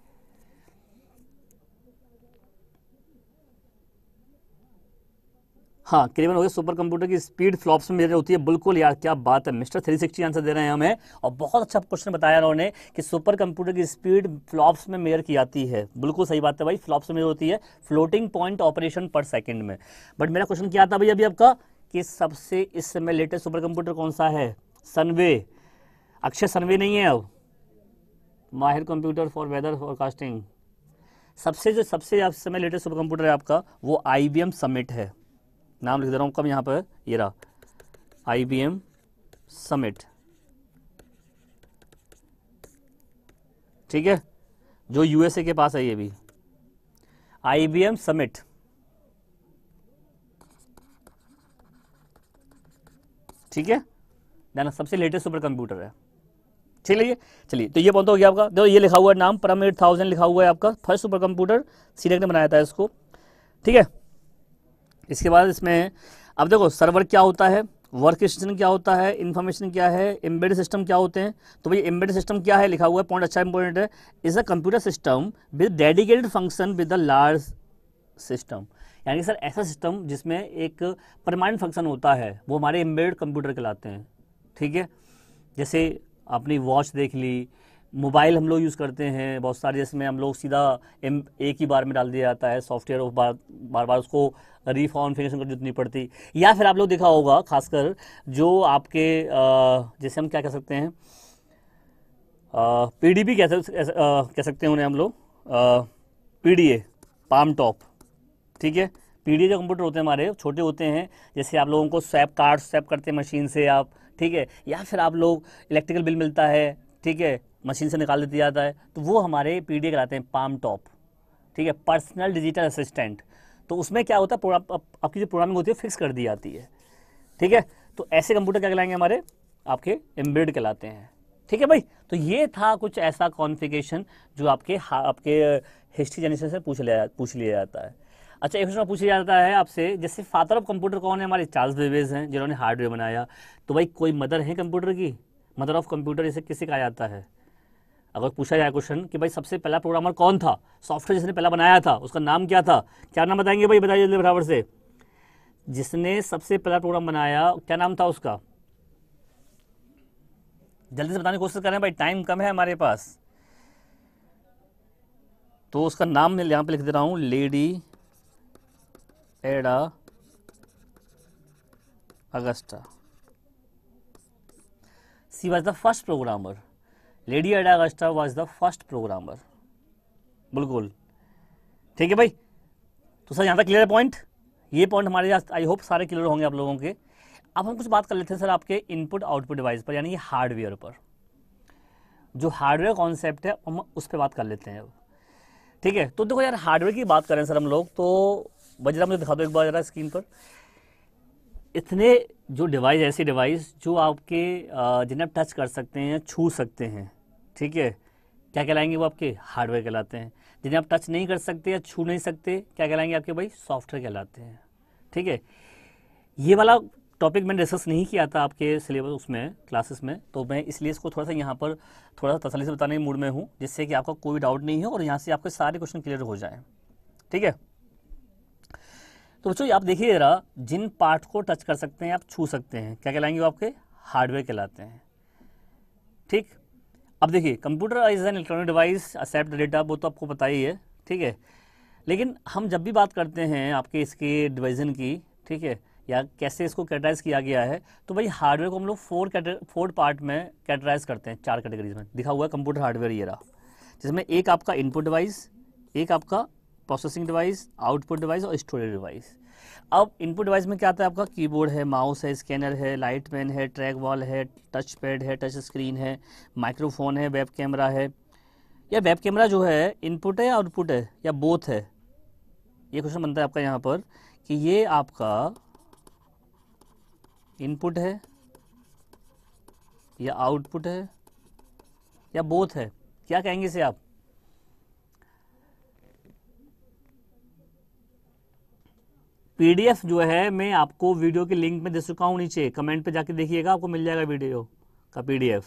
हाँ, क्रेवन हो गया। सुपर कंप्यूटर की स्पीड फ्लॉप्स में मेजर होती है। बिल्कुल यार, क्या बात है, मिस्टर थ्री सिक्सटी आंसर दे रहे हैं हमें, और बहुत अच्छा क्वेश्चन बताया उन्होंने कि सुपर कंप्यूटर की स्पीड फ्लॉप्स में मेजर की जाती है। बिल्कुल सही बात है भाई, फ्लॉप्स में मेजर होती है, floating point operation per second में। बट मेरा क्वेश्चन क्या था भाई अभी आपका, कि सबसे इस समय लेटेस्ट सुपर कंप्यूटर कौन सा है? सनवे। अक्षय सनवे नहीं है अब, माहिर कंप्यूटर फॉर वेदर फोरकास्टिंग। सबसे जो सबसे इस समय लेटेस्ट सुपर कंप्यूटर है आपका, वो आई बी एम समिट है। नाम लिख दे रहा हूँ कब, यहाँ पर ये रहा, आई बी एम समिट। ठीक है, जो यूएसए के पास है ये भी, आई बी एम समिट। ठीक है, ना सबसे लेटेस्ट सुपर कंप्यूटर है। चलिए चलिए, तो ये पॉइंट हो गया आपका। देखो ये लिखा हुआ है नाम, परम एट थाउजेंड लिखा हुआ है आपका, फर्स्ट सुपर कंप्यूटर सीडेक ने बनाया था इसको। ठीक है, इसके बाद इसमें अब देखो सर्वर क्या होता है, वर्क स्टेशन क्या होता है, इन्फॉर्मेशन क्या है, एम्बेडेड सिस्टम क्या होते हैं। तो भाई एम्बेडेड सिस्टम क्या है, लिखा हुआ है, पॉइंट अच्छा इंपॉर्टेंट है, is a computer system with dedicated function with the large system. यानी कि सर ऐसा सिस्टम जिसमें एक परमानेंट फंक्शन होता है, वो हमारे एम्बेडेड कंप्यूटर कहलाते हैं। ठीक है, जैसे अपनी वॉच देख ली, मोबाइल हम लोग यूज़ करते हैं बहुत सारे, जिसमें हम लोग सीधा एम एक ही बार में डाल दिया जाता है सॉफ्टवेयर, और बार बार बार उसको रीकॉन्फ़िगरेशन करनी नहीं पड़ती। या फिर आप लोग देखा होगा खासकर जो आपके जैसे हम क्या कह सकते हैं, पी डी बी कह कह सकते हैं उन्हें हम लोग, P D A, palmtop. ठीक है, पी डी ए जो कंप्यूटर होते हैं हमारे छोटे होते हैं, जैसे आप लोगों को स्वैप कार्ड स्वैप करते हैं मशीन से आप। ठीक है, या फिर आप लोग इलेक्ट्रिकल बिल मिलता है, ठीक है, मशीन से निकाल देती जाता है, तो वो हमारे पी डी ए कहलाते हैं, पाम टॉप। ठीक है, पर्सनल डिजिटल असिस्टेंट। तो उसमें क्या होता है, प्रोग्राम आपकी जो प्रोग्रामिंग होती है फिक्स कर दी जाती है। ठीक है, तो ऐसे कंप्यूटर क्या कहलाएंगे हमारे, आपके एम्बेडेड कहलाते हैं। ठीक है भाई, तो ये था कुछ ऐसा कॉन्फ़िगरेशन जो आपके आपके हिस्ट्री जनरेशन से पूछ लिया पूछ लिया जाता है। अच्छा, एक क्वेश्चन पूछ लिया जाता है आपसे, जैसे फादर ऑफ कंप्यूटर कौन है? हमारे चार्ल्स बेबेज हैं, जिन्होंने हार्डवेयर बनाया। तो भाई कोई मदर है कंप्यूटर की? मदर ऑफ कंप्यूटर इसे किसे कहा जाता है? अगर पूछा जाए क्वेश्चन कि भाई सबसे पहला प्रोग्रामर कौन था, सॉफ्टवेयर जिसने पहला बनाया था, उसका नाम क्या था? क्या नाम बताएंगे भाई, बताइए जल्दी बराबर से। जिसने सबसे पहला प्रोग्राम बनाया, क्या नाम था उसका? जल्दी से बताने की कोशिश करें भाई, टाइम कम है हमारे पास। तो उसका नाम मैं यहाँ पे लिख दे रहा हूँ, lady Ada Augusta. She was the first programmer. Lady Ada Augusta was the first programmer. बिल्कुल ठीक है भाई। तो सर यहाँ तक क्लियर है पॉइंट? ये पॉइंट हमारे आई होप सारे क्लियर होंगे आप लोगों के। अब हम कुछ बात कर लेते हैं सर आपके इनपुट आउटपुट डिवाइस पर, यानी कि हार्डवेयर पर। जो हार्डवेयर कॉन्सेप्ट है हम उस पर बात कर लेते हैं अब। ठीक है, तो देखो यार, हार्डवेयर की बात करें सर हम लोग, तो बजरा मुझे दिखा दो एक बार जरा स्क्रीन पर। इतने जो डिवाइस, ऐसी डिवाइस जो आपके जिन्हें आप टच कर सकते हैं, छू सकते हैं, ठीक है, क्या कहलाएंगे? वो आपके हार्डवेयर कहलाते हैं। जिन्हें आप टच नहीं कर सकते या छू नहीं सकते, क्या कहलाएंगे? आपके भाई सॉफ्टवेयर कहलाते हैं। ठीक है, ये वाला टॉपिक मैंने डिस्कस नहीं किया था आपके सिलेबस उसमें, क्लासेस में, तो मैं इसलिए इसको थोड़ा सा यहाँ पर थोड़ा सा तसल्ली से बताने के मूड में हूँ, जिससे कि आपका कोई डाउट नहीं हो और यहाँ से आपके सारे क्वेश्चन क्लियर हो जाएं। ठीक है, तो बच्चों आप देखिए जरा, जिन पार्ट को टच कर सकते हैं, आप छू सकते हैं, क्या कहलाएंगे? वो आपके हार्डवेयर कहलाते हैं। ठीक, अब देखिए, computer is an electronic device accept data, वो तो आपको पता ही है। ठीक है, लेकिन हम जब भी बात करते हैं आपके इसके डिवीज़न की, ठीक है, या कैसे इसको कैटेगराइज किया गया है, तो भाई हार्डवेयर को हम लोग फोर फोर पार्ट में कैटेगराइज करते हैं, चार कैटेगरीज में दिखा हुआ है कंप्यूटर हार्डवेयर ये रहा, जिसमें एक आपका इनपुट डिवाइस, एक आपका प्रोसेसिंग डिवाइस, आउटपुट डिवाइस और स्टोरेज डिवाइस। अब इनपुट डिवाइस में क्या आता है आपका, कीबोर्ड है, माउस है, स्कैनर है, लाइट पेन है, ट्रैक बॉल है, टच पैड है, टच स्क्रीन है, माइक्रोफोन है, वेब कैमरा है। या वेब कैमरा जो है इनपुट है या आउटपुट है या बोथ है, ये क्वेश्चन बनता है आपका यहाँ पर कि ये आपका इनपुट है या आउटपुट है या बोथ है, क्या कहेंगे इसे आप? पीडीएफ जो है मैं आपको वीडियो के लिंक में दे चुका हूँ, नीचे कमेंट पे जाके देखिएगा, आपको मिल जाएगा वीडियो का पीडीएफ।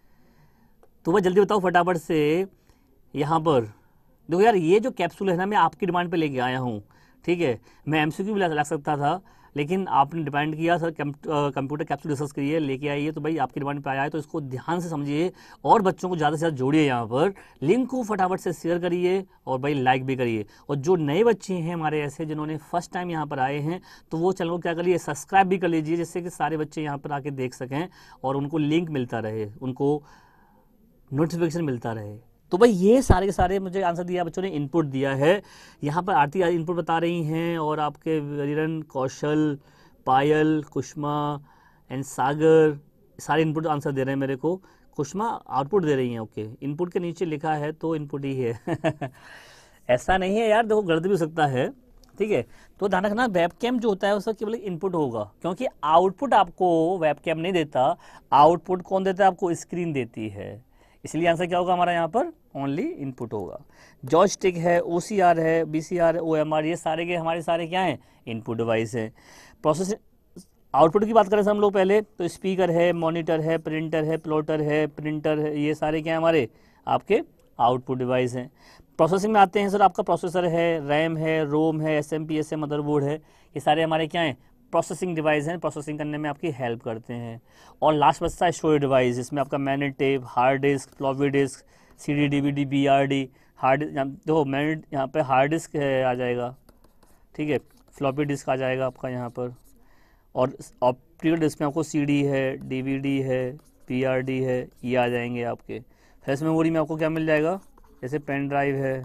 तो वह जल्दी बताओ फटाफट से। यहाँ पर देखो यार, ये जो कैप्सूल है ना, मैं आपकी डिमांड पे लेके आया हूँ, ठीक है। मैं एमसीक्यू भी ला सकता था, लेकिन आपने डिमांड किया सर कंप्यूटर कैप्सूल डिस्कस करिए, लेके आइए, तो भाई आपकी डिमांड पे आया है, तो इसको ध्यान से समझिए और बच्चों को ज़्यादा से ज़्यादा जोड़िए। यहाँ पर लिंक को फटाफट से शेयर करिए और भाई लाइक भी करिए। और जो नए बच्चे हैं हमारे ऐसे जिन्होंने फर्स्ट टाइम यहाँ पर आए हैं, तो वो चैनल को क्या करिए, सब्सक्राइब भी कर लीजिए, जिससे कि सारे बच्चे यहाँ पर आके देख सकें और उनको लिंक मिलता रहे, उनको नोटिफिकेशन मिलता रहे। तो भाई ये सारे के सारे मुझे आंसर दिया बच्चों ने, इनपुट दिया है। यहाँ पर आरती इनपुट बता रही हैं और आपके वीरन, कौशल, पायल, कुष्मा एंड सागर सारे इनपुट आंसर दे रहे हैं मेरे को। कुष्मा आउटपुट दे रही हैं, ओके। इनपुट के नीचे लिखा है तो इनपुट ही है ऐसा नहीं है यार, देखो गलत भी हो सकता है, ठीक है। तो ध्यान रखना, वेबकैम जो होता है उसका केवल इनपुट होगा, क्योंकि आउटपुट आपको वेबकैम नहीं देता। आउटपुट कौन देता है आपको? स्क्रीन देती है। इसलिए आंसर क्या होगा हमारा यहाँ पर? ओनली इनपुट होगा। जॉयस्टिक है, ओसीआर है, बीसीआर है, ओएमआर, ये सारे के हमारे सारे क्या हैं? इनपुट डिवाइस है। प्रोसेस आउटपुट की बात करें हम लोग पहले, तो स्पीकर है, मॉनिटर है, प्रिंटर है, प्लॉटर है, प्रिंटर है, ये सारे क्या हैं हमारे आपके आउटपुट डिवाइस हैं। प्रोसेसिंग में आते हैं सर, आपका प्रोसेसर है, रैम है, रोम है, एस एम पी एस है, मदरबोर्ड है, ये सारे हमारे क्या हैं? प्रोसेसिंग डिवाइस हैं, प्रोसेसिंग करने में आपकी हेल्प करते हैं। और लास्ट बचता है स्टोरेज डिवाइस, जिसमें आपका magnet tape, hard disk, floppy disk, C D D V D, B R D, hard देखो मैग्नेट यहाँ पे हार्ड डिस्क है आ जाएगा, ठीक है, फ्लॉपी डिस्क आ जाएगा आपका यहाँ पर, और ऑप्टिकल डिस्क में आपको सी डी है, डी वी डी है, पी आर डी है, ये आ जाएंगे आपके। फ्लैश मेमोरी में आपको क्या मिल जाएगा? जैसे पेन ड्राइव है,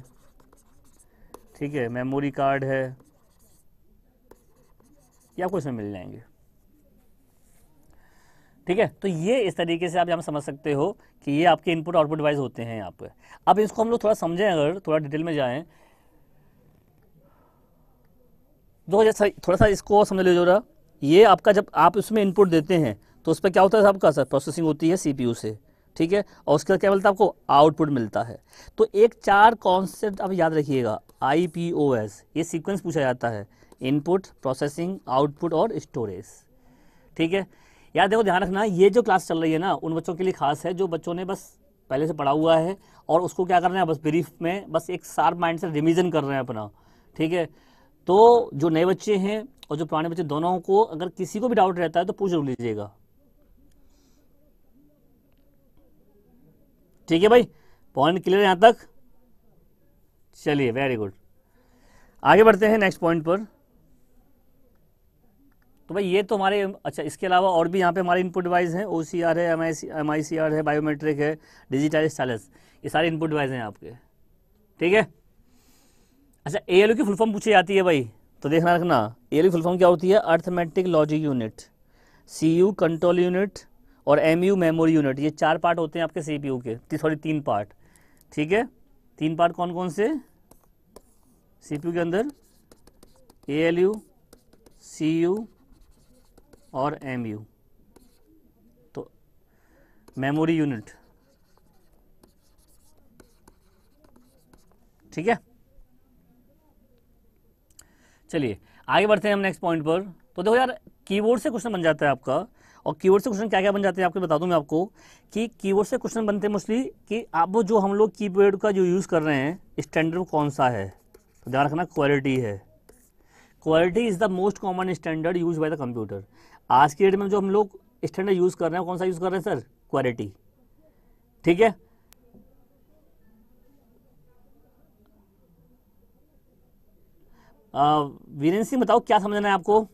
ठीक है, मेमोरी कार्ड है, ये आपको इसमें मिल जाएंगे, ठीक है। तो ये इस तरीके से आप यहाँ समझ सकते हो कि ये आपके इनपुट आउटपुट डिवाइस होते हैं यहाँ पे। अब इसको हम लोग थोड़ा समझें, अगर थोड़ा डिटेल में जाएं, तो जैसा थोड़ा सा इसको समझ लीजिए जरा। ये आपका जब आप उसमें इनपुट देते हैं तो उस पर क्या होता है आपका? सर प्रोसेसिंग होती है सीपीयू से, ठीक है, और उसका क्या मिलता है आपको? आउटपुट मिलता है। तो एक चार कॉन्सेप्ट आप याद रखिएगा, आई पी ओ एस, ये सीक्वेंस पूछा जाता है, इनपुट, प्रोसेसिंग, आउटपुट और स्टोरेज, ठीक है। यार देखो ध्यान रखना, ये जो क्लास चल रही है ना, उन बच्चों के लिए खास है जो बच्चों ने बस पहले से पढ़ा हुआ है और उसको क्या करना है, बस ब्रीफ में बस एक शार्प माइंड से रिवीजन कर रहे हैं अपना, ठीक है। तो जो नए बच्चे हैं और जो पुराने बच्चे, दोनों को अगर किसी को भी डाउट रहता है तो पूछ लीजिएगा, ठीक है भाई। पॉइंट क्लियर यहाँ तक? चलिए, वेरी गुड, आगे बढ़ते हैं नेक्स्ट पॉइंट पर। तो भाई ये तो हमारे, अच्छा इसके अलावा और भी यहाँ पे हमारे इनपुट डिवाइस हैं, ओसीआर है, एम आई सी आर है, बायोमेट्रिक है, डिजिटल स्टाइलस, ये सारे इनपुट डिवाइस हैं आपके, ठीक है। अच्छा, ए एल यू की फुल फॉर्म पूछी जाती है भाई, तो देखना रखना, A L U full form क्या होती है? Arithmetic logic unit, C U control unit और एम यू मेमोरी यूनिट, ये चार पार्ट होते हैं आपके सी पी यू के, सॉरी तीन पार्ट, ठीक है। तीन पार्ट कौन कौन से सी पी यू के अंदर? A L U, C U और एम यू, तो मेमोरी यूनिट, ठीक है। चलिए आगे बढ़ते हैं हम नेक्स्ट पॉइंट पर। तो देखो यार, कीबोर्ड से क्वेश्चन बन जाता है आपका, और कीबोर्ड से क्वेश्चन क्या क्या बन जाते हैं आपको बता दूं मैं आपको, कि कीबोर्ड से क्वेश्चन बनते हैं मोस्टली कि आप वो जो हम लोग कीबोर्ड का जो यूज़ कर रहे हैं स्टैंडर्ड कौन सा है, तो ध्यान रखना क्वालिटी है। Quality is the most common standard use by the computer. आज की डेट में जो हम लोग स्टैंडर्ड यूज़ कर रहे हैं, कौन सा यूज़ कर रहे हैं सर? क्वालिटी, ठीक है। वीरेंद्र सिंह बताओ क्या समझना है आपको?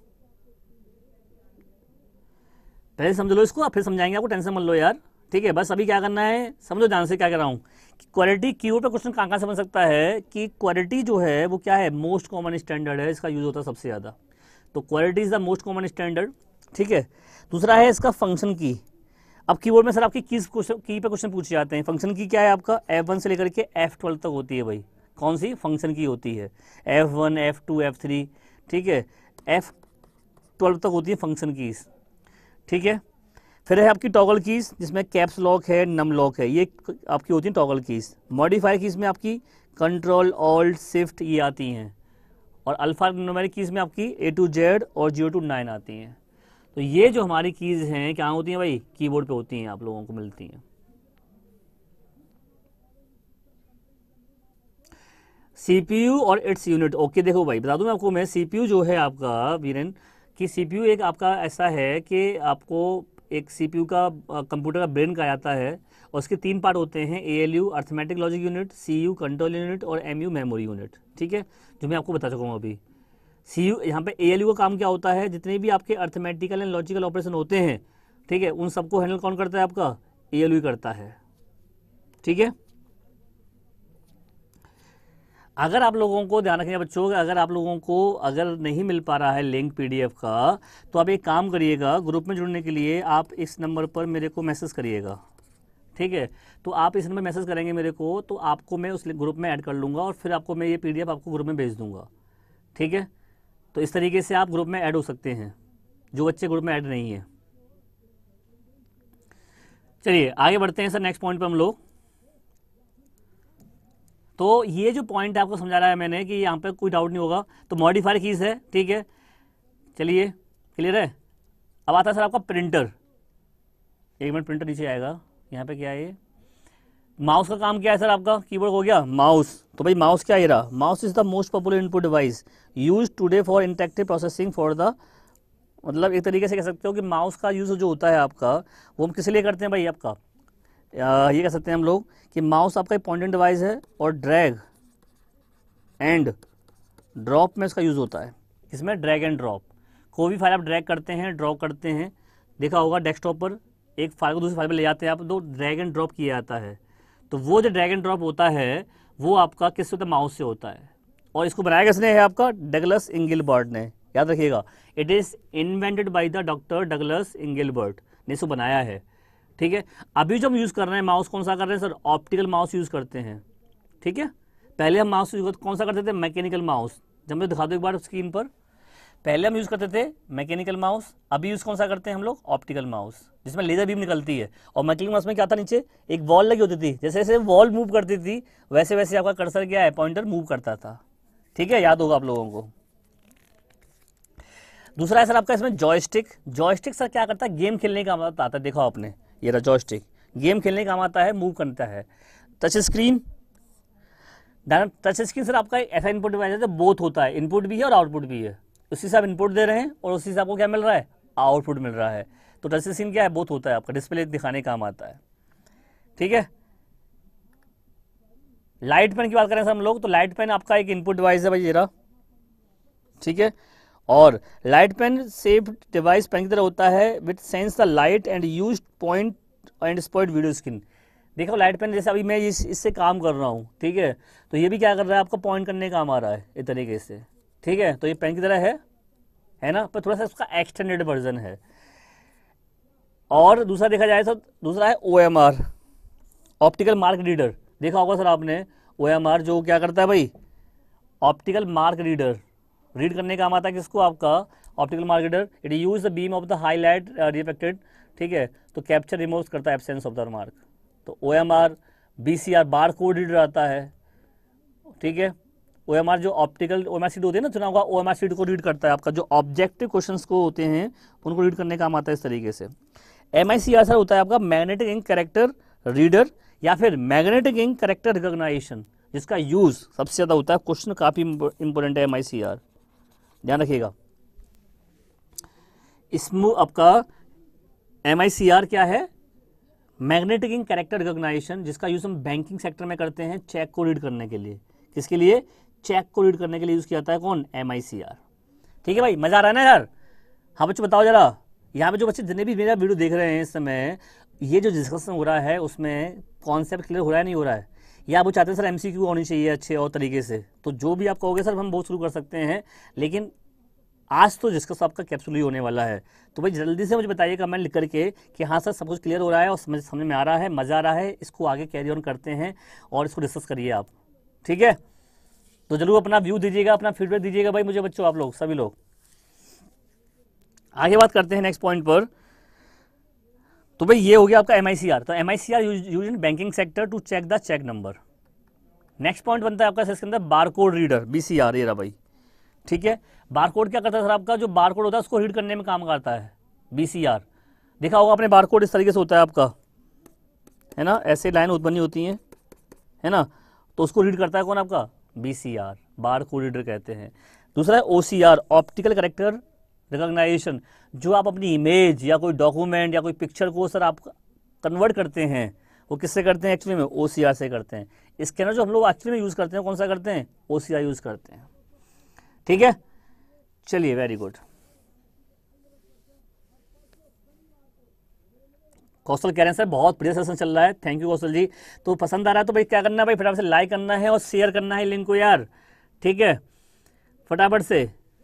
पहले समझ लो इसको, फिर समझाएंगे आपको, टेंशन मत लो यार, ठीक है। बस अभी क्या करना है, समझो ध्यान से क्या कह रहा हूँ। क्वालिटी कीवर्ड पे क्वेश्चन कहाँ कहाँ से बन सकता है कि क्वालिटी जो है वो क्या है, मोस्ट कॉमन स्टैंडर्ड है, इसका यूज होता है सबसे ज़्यादा। तो quality is the most common standard, ठीक है। दूसरा है इसका फंक्शन की। अब कीवर्ड में सर आपकी किस क्वेश्चन की पे क्वेश्चन पूछे जाते हैं। फंक्शन की क्या है आपका, एफ वन से लेकर के एफ ट्वेल्व तक होती है भाई। कौन सी फंक्शन की होती है, F one F two F three, ठीक है, एफ ट्वेल्व तक होती है फंक्शन कीज, ठीक है। फिर है आपकी टॉगल कीज जिसमें कैप्स लॉक है, नम लॉक है, ये आपकी होती है टॉगल कीज। मॉडिफायर कीज में आपकी कंट्रोल ऑल्ट शिफ्ट ये आती हैं, और अल्फा न्यूमेरिक कीज में आपकी ए टू जेड और जीरो टू नाइन आती हैं। तो ये जो हमारी कीज हैं क्या होती हैं भाई, कीबोर्ड पे होती हैं, आप लोगों को मिलती हैं। सीपीयू और इट्स यूनिट, ओके देखो भाई बता दूं मैं आपको, मैं सीपीयू जो है आपका वीरेन कि सीपीयू एक आपका ऐसा है कि आपको एक सीपीयू का कंप्यूटर का ब्रेन कहा जाता है, और उसके तीन पार्ट होते हैं, ALU arithmetic logic unit, CU control unit और एमयू मेमोरी यूनिट, ठीक है, जो मैं आपको बता चुका हूँ अभी। सीयू यहाँ पे एएलयू का काम क्या होता है, जितने भी आपके अर्थमेटिकल एंड लॉजिकल ऑपरेशन होते हैं, ठीक है, उन सबको हैंडल कौन करता है, आपका एएलयू करता है, ठीक है। अगर आप लोगों को ध्यान रखिए बच्चों, अगर आप लोगों को अगर नहीं मिल पा रहा है लिंक पीडीएफ का, तो आप एक काम करिएगा, ग्रुप में जुड़ने के लिए आप इस नंबर पर मेरे को मैसेज करिएगा, ठीक है। तो आप इस नंबर मैसेज करेंगे मेरे को, तो आपको मैं उस ग्रुप में ऐड कर लूँगा, और फिर आपको मैं ये पीडीएफ आपको ग्रुप में भेज दूँगा, ठीक है। तो इस तरीके से आप ग्रुप में ऐड हो सकते हैं, जो बच्चे ग्रुप में ऐड नहीं है। चलिए आगे बढ़ते हैं सर, नेक्स्ट पॉइंट पर हम लोग। तो ये जो पॉइंट आपको समझा रहा है मैंने कि यहाँ पे कोई डाउट नहीं होगा। तो मॉडिफायर कीज है, ठीक है, चलिए क्लियर है। अब आता है सर आपका प्रिंटर, एक मिनट प्रिंटर नीचे आएगा, यहाँ पे क्या है ये, माउस का काम क्या है सर आपका, कीबोर्ड हो गया माउस। तो भाई माउस क्या है रहा, mouse is the most popular input device use today for interactive processing for the, मतलब एक तरीके से कह सकते हो कि माउस का यूज जो होता है आपका, वो हम किस लिए करते हैं भाई, आपका आ, ये कह सकते हैं हम लोग कि माउस आपका एक पॉइंटिंग डिवाइस है, और ड्रैग एंड ड्रॉप में इसका यूज़ होता है। इसमें ड्रैग एंड ड्रॉप, कोई भी फाइल आप ड्रैग करते हैं, ड्रॉप करते हैं, देखा होगा डेस्कटॉप पर एक फाइल को दूसरी फाइल पर ले जाते हैं आप, तो ड्रैग एंड ड्रॉप किया जाता है। तो वो जो ड्रैग एंड ड्रॉप होता है वो आपका किससे होता है, माउस से होता है। और इसको बनाया किसने है, आपका डगलस इंगिलबर्ट ने, याद रखिएगा, it is invented by the doctor Douglas Engelbart ने इसको बनाया है, ठीक है। अभी जो हम यूज़ कर रहे हैं माउस कौन सा कर रहे हैं सर, ऑप्टिकल माउस यूज़ करते हैं, ठीक है। पहले हम माउस यूज कौन सा करते थे, मैकेनिकल माउस। जब मैं दिखा दूँ एक बार स्क्रीन पर, पहले हम यूज़ करते थे मैकेनिकल माउस, अभी यूज़ कौन सा करते हैं हम लोग, ऑप्टिकल माउस, जिसमें लेजर बीम निकलती है। और मैकेनिकल माउस में क्या था, नीचे एक वॉल लगी होती थी, जैसे जैसे वॉल मूव करती थी वैसे वैसे आपका कर्सर क्या है, पॉइंटर मूव करता था, ठीक है, याद होगा आप लोगों को। दूसरा है सर आपका इसमें जॉयस्टिक। जॉयस्टिक सर क्या करता है, गेम खेलने का काम आता है, देखो आपने ये रहा जॉयस्टिक, गेम खेलने का काम आता है, मूव करता है। Touch screen, touch screen sir आपका ऐसा इनपुट डिवाइस है बोथ होता है, इनपुट भी है और आउटपुट भी है। उसी से आप इनपुट दे रहे हैं और उसी से आपको क्या मिल रहा है, आउटपुट मिल रहा है। तो टच स्क्रीन क्या है, बोथ होता है, आपका डिस्प्ले दिखाने का काम आता है, ठीक है। लाइट पेन की बात करें सर हम लोग, तो लाइट पेन आपका एक इनपुट डिवाइस है भाई ये रहा, ठीक है। और light pen safe device pen की तरह होता है, with sense the light and use point and spot video screen. देखो लाइट पेन जैसे अभी मैं इस इससे काम कर रहा हूँ, ठीक है, तो ये भी क्या कर रहा है, आपको पॉइंट करने का काम आ रहा है इस तरीके से, ठीक है। तो ये पेन की तरह है है ना, पर थोड़ा सा उसका एक्सटेंडेड वर्जन है। और दूसरा देखा जाए तो दूसरा है O M R, optical mark reader. देखा होगा सर आपने ओ एम आर, जो क्या करता है भाई, ऑप्टिकल मार्क रीडर, रीड करने का काम आता है किसको, आपका optical mark reader. It use the beam of the highlight reflected, ठीक है, तो कैप्चर रिमूव करता है एब्सेंस ऑफ द मार्क। तो O M R, B C R, bar code reader आता है, ठीक है। ओ एम आर जो optical O M R sheet होती है ना, सुना होगा, ओ एम आर शीट को रीड करता है, आपका जो ऑब्जेक्टिव क्वेश्चंस को होते हैं उनको रीड करने का काम आता है इस तरीके से। M I C R sir होता है आपका मैग्नेटिक इंक कैरेक्टर रीडर, या फिर मैग्नेटिक इंक कैरेक्टर रिकॉग्नाइजेशन, जिसका यूज सबसे ज्यादा होता है। क्वेश्चन काफी इंपॉर्टेंट है एम आई सी आर, ध्यान रखिएगा। इसमें आपका एम आई सी आर क्या है, मैग्नेटिक इंक कैरेक्टर रिकॉग्नाइजेशन, जिसका यूज हम बैंकिंग सेक्टर में करते हैं चेक को रीड करने के लिए। किसके लिए, चेक को रीड करने के लिए यूज़ किया जाता है कौन, एम आई सी आर। ठीक है भाई, मज़ा आ रहा है ना यार। हाँ बच्चों बताओ जरा, यहाँ पे जो बच्चे जितने भी मेरा वीडियो देख रहे हैं इस समय, ये जो डिस्कशन हो रहा है उसमें कॉन्सेप्ट क्लियर हो रहा है नहीं हो रहा है, या आप वो चाहते हैं सर एमसीक्यू होनी चाहिए अच्छे और तरीके से, तो जो भी आप कहोगे सर हम बहुत शुरू कर सकते हैं, लेकिन आज तो डिस्कस आपका कैप्सूल ही होने वाला है। तो भाई जल्दी से मुझे बताइए कमेंट लिख करके कि हाँ सर सब कुछ क्लियर हो रहा है और समझ समझ में आ रहा है, मज़ा आ रहा है, इसको आगे कैरी ऑन करते हैं और इसको डिस्कस करिए आप। ठीक है, तो जरूर अपना व्यू दीजिएगा, अपना फीडबैक दीजिएगा भाई मुझे बच्चों, आप लोग सभी लोग। आगे बात करते हैं नेक्स्ट पॉइंट पर। तो भाई ये हो गया आपका एम आई सी आर। तो M I C R use in banking sector to check the cheque number. Next point बनता है आपका इसके अंदर barcode reader, B C R, ये रहा भाई। ठीक है, बारकोड क्या करता है सर आपका, जो बारकोड होता है उसको रीड करने में काम करता है बी सी आर। देखा होगा आपने बारकोड इस तरीके से होता है आपका, है ना, ऐसे लाइन बनी होती है, है ना, तो उसको रीड करता है कौन आपका, B C R, barcode reader कहते हैं। दूसरा है O C R, optical character recognisation, जो आप अपनी इमेज या कोई डॉक्यूमेंट या कोई पिक्चर को सर आप कन्वर्ट करते हैं, वो किससे करते हैं एक्चुअली में, ओ सी आर से करते हैं। स्कैनर जो हम लोग एक्चुअली में यूज़ करते हैं कौन सा करते हैं, ओ सी आर यूज़ करते हैं। ठीक है, चलिए वेरी गुड। कौशल कह रहे हैं सर बहुत बढ़िया सेशन चल रहा है, थैंक यू कौशल जी। तो पसंद आ रहा है तो भाई क्या करना है भाई, फटाफट से लाइक करना है और शेयर करना है लिंक को यार। ठीक है, फटाफट से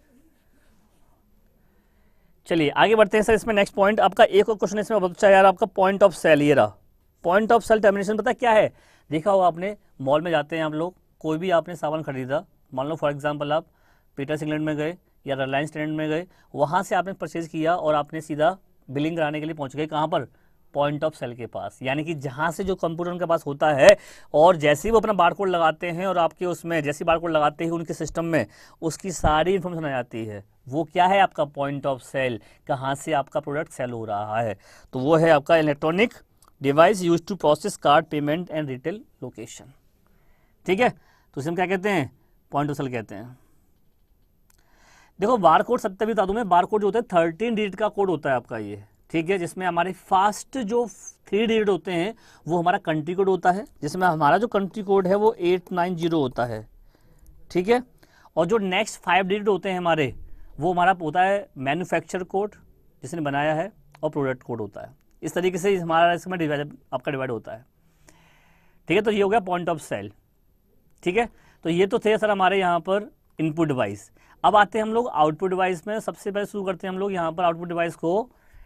चलिए आगे बढ़ते हैं सर। इसमें नेक्स्ट पॉइंट आपका एक और क्वेश्चन इसमें बहुत अच्छा यार, आपका पॉइंट ऑफ सेल, ये रहा पॉइंट ऑफ सेल टर्मिनेशन। पता क्या है, देखा होगा आपने, मॉल में जाते हैं आप लोग, कोई भी आपने सामान खरीदा, मान लो फॉर एग्जांपल आप पीटर्स इंग्लैंड में गए या रिलायंस ट्रेंड में गए, वहाँ से आपने परचेज किया और आपने सीधा बिलिंग कराने के लिए पहुँच गए कहाँ पर, पॉइंट ऑफ सेल के पास, यानी कि जहाँ से जो कंप्यूटर उनके पास होता है, और जैसे ही वो अपना बारकोड लगाते हैं और आपके उसमें जैसे बारकोड लगाते हैं उनके सिस्टम में उसकी सारी इन्फॉर्मेशन आ जाती है। वो क्या है आपका पॉइंट ऑफ सेल, कहाँ से आपका प्रोडक्ट सेल हो रहा है, तो वो है आपका electronic device use to process card payment and retail location. ठीक है, तो इसे हम क्या कहते हैं, पॉइंट ऑफ सेल कहते हैं। देखो बारकोड सत्य भी बता दूं मैं, बारकोड जो होता है थर्टीन डिजिट का कोड होता है आपका ये। ठीक है, जिसमें हमारे फास्ट जो थ्री डिजिट होते हैं वो हमारा कंट्री कोड होता है, जिसमें हमारा जो कंट्री कोड है वो एट नाइन जीरो होता है। ठीक है, और जो नेक्स्ट फाइव डिजिट होते हैं हमारे, वो हमारा होता है मैन्युफैक्चर कोड जिसने बनाया है, और प्रोडक्ट कोड होता है। इस तरीके से हमारा इसमें डिवाइड आपका डिवाइड होता है। ठीक है, तो ये हो गया पॉइंट ऑफ सेल। ठीक है, तो ये तो थे सर हमारे यहाँ पर इनपुट डिवाइस। अब आते हैं हम लोग आउटपुट डिवाइस में। सबसे पहले शुरू करते हैं हम लोग यहाँ पर आउटपुट डिवाइस को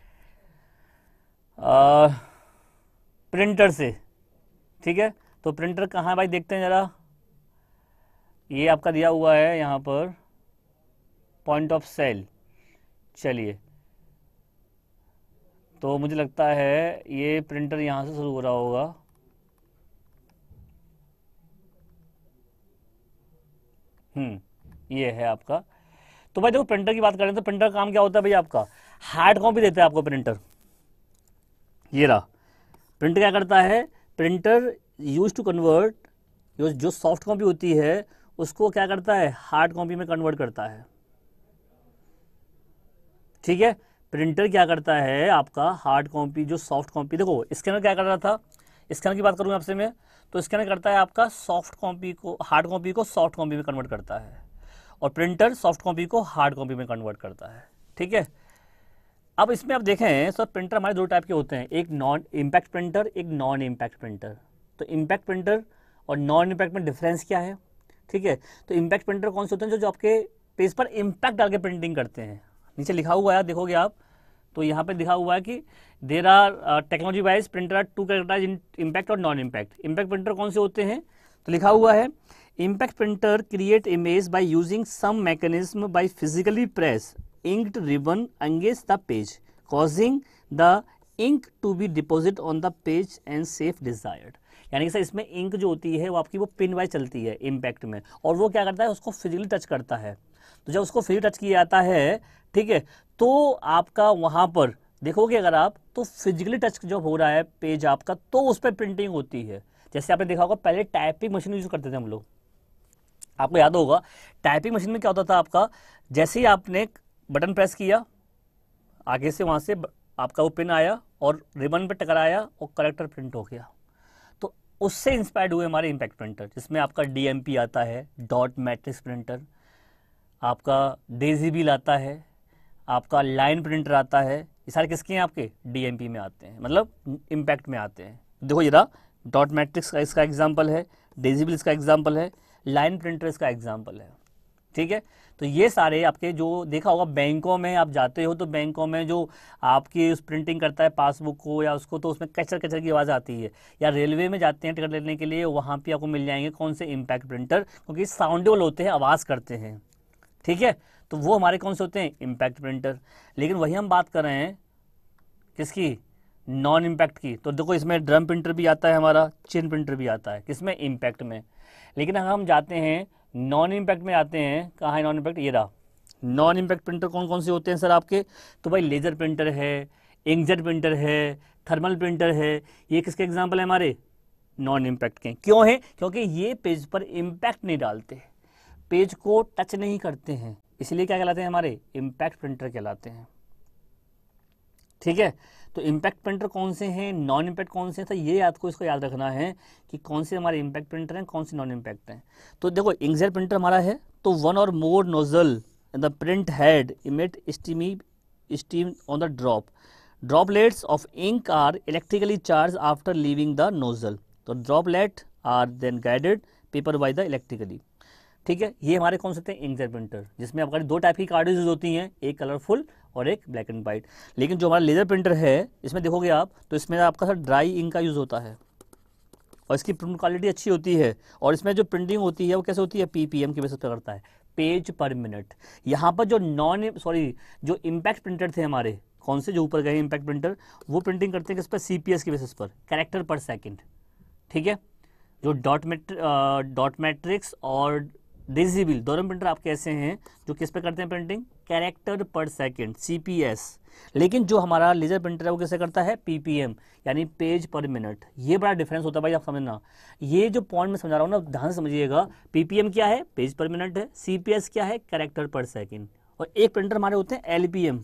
आ, प्रिंटर से। ठीक है, तो प्रिंटर कहाँ है भाई, देखते हैं जरा। ये आपका दिया हुआ है यहाँ पर पॉइंट ऑफ सेल। चलिए, तो मुझे लगता है ये प्रिंटर यहाँ से शुरू हो रहा होगा। हम्म ये है आपका। तो भाई देखो प्रिंटर की बात करें तो प्रिंटर काम क्या होता है भाई, आपका हार्ड कॉपी देता है आपको प्रिंटर। ये रहा प्रिंटर क्या करता है, प्रिंटर यूज टू कन्वर्ट, जो सॉफ्ट कॉपी होती है उसको क्या करता है, हार्ड कॉपी में कन्वर्ट करता है। ठीक है, प्रिंटर क्या करता है आपका, हार्ड कॉपी जो सॉफ्ट कॉपी, देखो स्कैनर क्या कर रहा था, स्कैनर की बात करूँगा आपसे मैं, तो स्कैनर करता है आपका सॉफ्ट कॉपी को, हार्ड कॉपी को सॉफ्ट कॉपी में कन्वर्ट करता है, और प्रिंटर सॉफ्ट कॉपी को हार्ड कॉपी में कन्वर्ट करता है। ठीक है, अब इसमें आप देखें सर प्रिंटर हमारे दो टाइप के होते हैं, एक नॉन इम्पैक्ट प्रिंटर, एक नॉन इम्पैक्ट प्रिंटर। तो इम्पैक्ट प्रिंटर और नॉन इम्पैक्ट में डिफरेंस क्या है। ठीक है, तो इम्पैक्ट प्रिंटर कौन से होते हैं, जो जो आपके पेज पर इम्पैक्ट डाल के प्रिंटिंग करते हैं। नीचे लिखा हुआ है देखोगे आप, तो यहाँ पे लिखा हुआ है कि there are technology wise printer are two categorise in impact और नॉन इम्पैक्ट। इम्पैक्ट प्रिंटर कौन से होते हैं, तो लिखा हुआ है impact printer create image by using some mechanism by physically press inked ribbon against the page causing the ink to be deposited on the page and safe desired। यानी कि सर इसमें इंक जो होती है वो आपकी वो पिन वाइज चलती है इम्पैक्ट में, और वो क्या करता है उसको फिजिकली टच करता है। तो जब उसको फिजिकली टच किया जाता है, ठीक है, तो आपका वहाँ पर देखोगे अगर आप, तो फिजिकली टच जब हो रहा है पेज आपका, तो उस पर प्रिंटिंग होती है। जैसे आपने देखा होगा पहले टाइपिंग मशीन यूज करते थे हम लोग, आपको याद होगा टाइपिंग मशीन में क्या होता था आपका, जैसे ही आपने बटन प्रेस किया, आगे से वहाँ से आपका वो पिन आया और रिबन पे टकराया और करेक्टर प्रिंट हो गया। तो उससे इंस्पायर्ड हुए हमारे इम्पैक्ट प्रिंटर, जिसमें आपका डी एम पी आता है, डॉट मैट्रिक्स प्रिंटर, आपका डेजी व्हील आता है, आपका लाइन प्रिंटर आता है। ये सारे किसके हैं? आपके डी एम पी में आते हैं, मतलब इम्पैक्ट में आते हैं। देखो ये रहा डॉट मैट्रिक्स का इसका एग्जाम्पल है, डेजी व्हील इसका एग्जाम्पल है, लाइन प्रिंटर इसका एग्जाम्पल है। ठीक है, तो ये सारे आपके जो देखा होगा बैंकों में आप जाते हो तो बैंकों में जो आपकी उस प्रिंटिंग करता है पासबुक को या उसको, तो उसमें कचर कचर की आवाज़ आती है। या रेलवे में जाते हैं टिकट लेने के लिए, वहाँ पे आपको मिल जाएंगे कौन से इम्पैक्ट प्रिंटर, क्योंकि साउंडेबल होते हैं, आवाज़ करते हैं। ठीक है, तो वो हमारे कौन से होते हैं? Impact printer. लेकिन वही हम बात कर रहे हैं किसकी? नॉन इम्पैक्ट की। तो देखो इसमें ड्रम प्रिंटर भी आता है हमारा, चिन प्रिंटर भी आता है, किसमें? इम्पैक्ट में। लेकिन अगर हम जाते हैं नॉन इम्पैक्ट में आते हैं, कहाँ है नॉन इम्पैक्ट? ये रहा नॉन इम्पैक्ट प्रिंटर। कौन कौन से होते हैं सर आपके? तो भाई लेजर प्रिंटर है, इंकजेट प्रिंटर है, थर्मल प्रिंटर है। ये किसके एग्जाम्पल है? हमारे नॉन इम्पैक्ट के। क्यों है? क्योंकि ये पेज पर इम्पैक्ट नहीं डालते, पेज को टच नहीं करते हैं, इसलिए क्या कहलाते हैं? हमारे इम्पैक्ट प्रिंटर कहलाते हैं। ठीक है, तो इम्पैक्ट प्रिंटर कौन से हैं, नॉन इम्पैक्ट कौन से हैं? तो ये याद को इसको याद रखना है कि कौन से हमारे इम्पैक्ट प्रिंटर हैं, कौन से नॉन इम्पैक्ट हैं। तो देखो इंकजेट प्रिंटर हमारा है, तो वन और more nozzle in the print head emit steamy steam on the drop. Droplets of ink are electrically charge after leaving the nozzle. तो droplet are then guided paper by the electrically. ठीक है, ये हमारे कौन से थे? Inkjet printer, जिसमें आपका दो टाइप की कार्ड्स होती हैं, एक कलरफुल और एक ब्लैक एंड वाइट। लेकिन जो हमारा लेजर प्रिंटर है, इसमें देखोगे आप तो इसमें आपका सर ड्राई इंक का यूज़ होता है और इसकी प्रिंट क्वालिटी अच्छी होती है। और इसमें जो प्रिंटिंग होती है वो कैसे होती है? पीपीएम के बेसिस पर करता है, पेज पर मिनट। यहाँ पर जो नॉन सॉरी जो इम्पैक्ट प्रिंटर थे हमारे, कौन से जो ऊपर गए इम्पैक्ट प्रिंटर, वो प्रिंटिंग करते हैं किस पर? सीपीएस के बेसिस पर, कैरेक्टर पर सेकेंड। ठीक है, जो डॉट मैट्रि डॉट मैट्रिक्स और डेजी व्हील दोनों प्रिंटर आपके ऐसे हैं जो किस पे करते हैं प्रिंटिंग? Character per second, CPS. लेकिन जो हमारा लेजर प्रिंटर है वो कैसे करता है? पीपीएम, यानी पेज पर मिनट। ये बड़ा डिफरेंस होता है भाई, आप समझना। ये जो पॉइंट मैं समझा रहा हूँ ना, ध्यान से समझिएगा। पीपीएम क्या है? पेज पर मिनट है। सीपीएस क्या है? कैरेक्टर पर सेकेंड। और एक प्रिंटर हमारे होते हैं एलपीएम,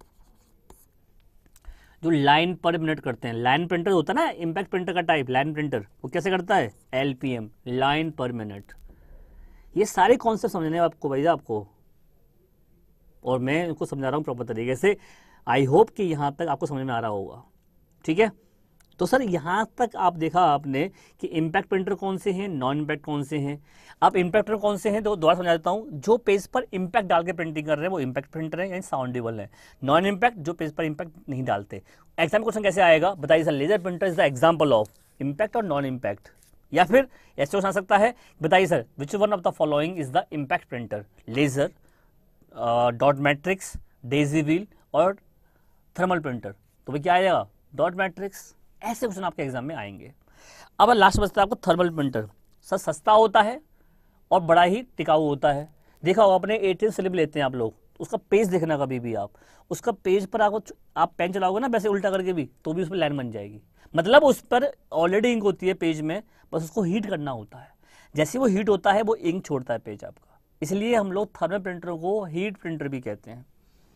जो लाइन पर मिनट करते हैं। लाइन प्रिंटर होता है ना इम्पैक्ट प्रिंटर का टाइप, लाइन प्रिंटर, वो कैसे करता है? LPM, line per minute. ये सारे कॉन्सेप्ट समझने आपको भैया आपको, और मैं इनको समझा रहा हूँ प्रॉपर तरीके से। आई होप कि यहाँ तक आपको समझ में आ रहा होगा। ठीक है, तो सर यहाँ तक आप देखा आपने कि इम्पैक्ट प्रिंटर कौन से हैं, नॉन इम्पैक्ट कौन से हैं। अब इम्पैक्ट प्रिंटर कौन से हैं तो दोबारा समझा देता हूँ। जो पेज पर इम्पैक्ट डाल के प्रिंटिंग कर रहे हैं वो इम्पैक्ट प्रिंटर है, यानी साउंडेबल है। नॉन इम्पैक्ट जो पेज पर इम्पैक्ट नहीं डालते। एग्जाम क्वेश्चन कैसे आएगा बताइए sir? Laser printer is the example of impact और नॉन इम्पैक्ट। या फिर ऐसे हो सकता है, बताइए sir which one of the following is the impact printer? Laser, dot matrix, daisy wheel और थर्मल प्रिंटर। तो भाई क्या आएगा? Dot matrix. ऐसे क्वेश्चन आपके एग्जाम में आएंगे। अब लास्ट बचता है आपको थर्मल प्रिंटर। सर सस्ता होता है और बड़ा ही टिकाऊ होता है। देखा होगा अपने एटीएम स्लिप लेते हैं आप लोग, उसका पेज देखना कभी भी आप, उसका पेज पर आपको आप पेन चलाओगे ना वैसे उल्टा करके भी, तो भी उस पर लाइन बन जाएगी। मतलब उस पर ऑलरेडी इंक होती है पेज में, बस उसको हीट करना होता है। जैसे वो हीट होता है वो इंक छोड़ता है पेज आपका, इसलिए हम लोग थर्मल प्रिंटर को हीट प्रिंटर भी कहते हैं।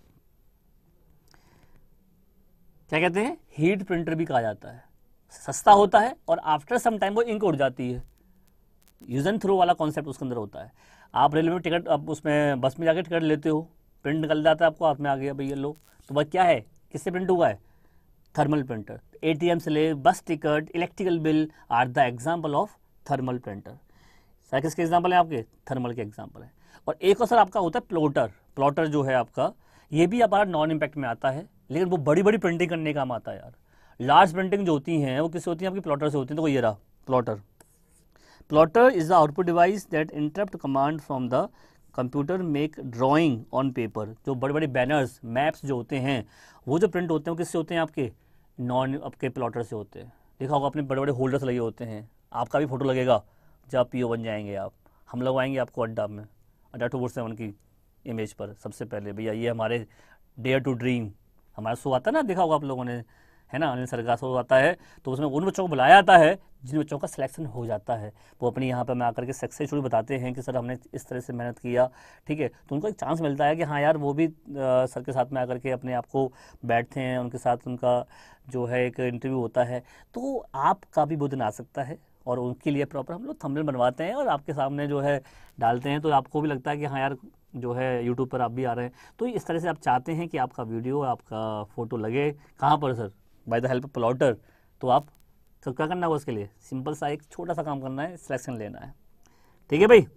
क्या कहते हैं? हीट प्रिंटर भी कहा जाता है। सस्ता होता है और आफ्टर सम टाइम वो इंक उड़ जाती है। यूज एंड थ्रो वाला कॉन्सेप्ट उसके अंदर होता है। आप रेलवे में टिकट, आप उसमें बस में जाकर टिकट लेते हो, प्रिंट निकल जाता है आपको, हाथ में आ गया भैया लो, तो वह क्या है? किससे प्रिंट हुआ है? Thermal printer. ATM slip, bus ticket, electrical bill are the example of thermal printer. Sir किसके एग्जाम्पल है आपके? थर्मल के एग्जाम्पल है। और एक और सर आपका होता है प्लॉटर। प्लॉटर जो है आपका, ये भी हमारा नॉन इम्पैक्ट में आता है, लेकिन वो बड़ी बड़ी प्रिंटिंग करने का काम आता है यार। लार्ज प्रिंटिंग जो होती हैं वो किससे होती हैं? आपकी प्लॉटर से होती हैं। तो ये रहा plotter. Plotter is the output device that interrupt command from the computer make drawing on paper. जो बड़े बड़े बैनर्स, मैप्स जो होते हैं, वो जो प्रिंट होते हैं वो किससे होते हैं? आपके नॉन आपके प्लॉटर से होते हैं। देखा होगा अपने बड़े बड़े होल्डर्स लगे होते हैं, आपका भी फोटो लगेगा जब पीओ बन जाएंगे आप। हम लगवाएंगे आपको अड्डा में, अड्डा टू फोर सेवन की इमेज पर सबसे पहले, भैया ये हमारे डेयर टू ड्रीम हमारा शो आता है ना, देखा होगा आप लोगों ने, है ना, अनिल सर का शो आता है, तो उसमें उन बच्चों को बुलाया जाता है जिन बच्चों का सिलेक्शन हो जाता है। वो अपनी यहाँ पर में आकर के सक्सेस स्टोरी बताते हैं कि सर हमने इस तरह से मेहनत किया, ठीक है। तो उनको एक चांस मिलता है कि हाँ यार वो भी आ, सर के साथ में आकर के अपने आप को बैठते हैं, उनके साथ उनका जो है एक इंटरव्यू होता है। तो आपका भी वो दिन आ सकता है, और उनके लिए प्रॉपर हम लोग थंबनेल बनवाते हैं और आपके सामने जो है डालते हैं, तो आपको भी लगता है कि हाँ यार जो है यूट्यूब पर आप भी आ रहे हैं। तो इस तरह से आप चाहते हैं कि आपका वीडियो, आपका फ़ोटो लगे कहाँ पर sir, by the help of plotter. तो आप तो क्या करना है उसके लिए, सिंपल सा एक छोटा सा काम करना है, सिलेक्शन लेना है। ठीक है भाई,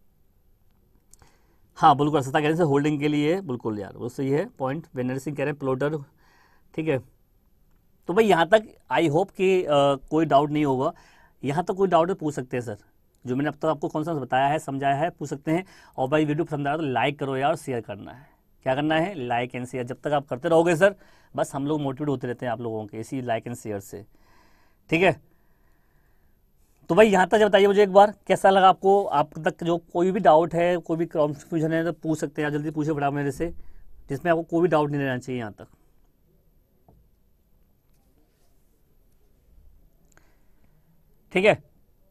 हाँ बिल्कुल सस्ता कह रहे हैं होल्डिंग के लिए, बिल्कुल यार वो सही है पॉइंट। वेनर सिंह कह रहे हैं प्लॉटर, ठीक है। तो भाई यहाँ तक आई होप कि आ, कोई डाउट नहीं होगा। यहाँ तक कोई डाउट है पूछ सकते हैं सर, जो मैंने अब तक आपको कौन सा बताया है, समझाया है, पूछ सकते हैं। और भाई वीडियो पसंद आया तो लाइक करो यार, शेयर करना है। क्या करना है, लाइक एंड शेयर। जब तक आप करते रहोगे सर, बस हम लोग मोटिवेट होते रहते हैं आप लोगों के इसी लाइक एंड शेयर से, ठीक है। तो भाई यहाँ तक जब बताइए मुझे एक बार कैसा लगा आपको। आप तक जो कोई भी डाउट है, कोई भी कन्फ्यूजन है तो पूछ सकते हैं, जल्दी पूछे बड़ा मेरे से, जिसमें आपको कोई भी डाउट नहीं रहना चाहिए यहाँ तक, ठीक है।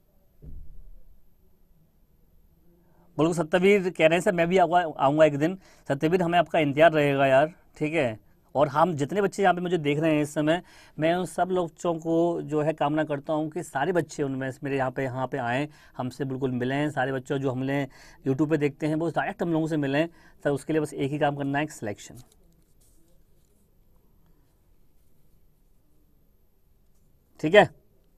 बिल्कुल सत्यवीर कह रहे हैं सर मैं भी आऊँगा आऊँगा एक दिन। सत्यवीर हमें आपका इंतजार रहेगा यार, ठीक है। और हम जितने बच्चे यहाँ पे मुझे देख रहे हैं इस समय, मैं उन सब बच्चों को जो है कामना करता हूँ कि सारे बच्चे उनमें मेरे यहाँ पे यहाँ पे आएँ, हमसे बिल्कुल मिलें। सारे बच्चों जो हमने यूट्यूब पे देखते हैं वो डायरेक्ट हम लोगों से मिलें सर। उसके लिए बस एक ही काम करना है, एक सिलेक्शन, ठीक है,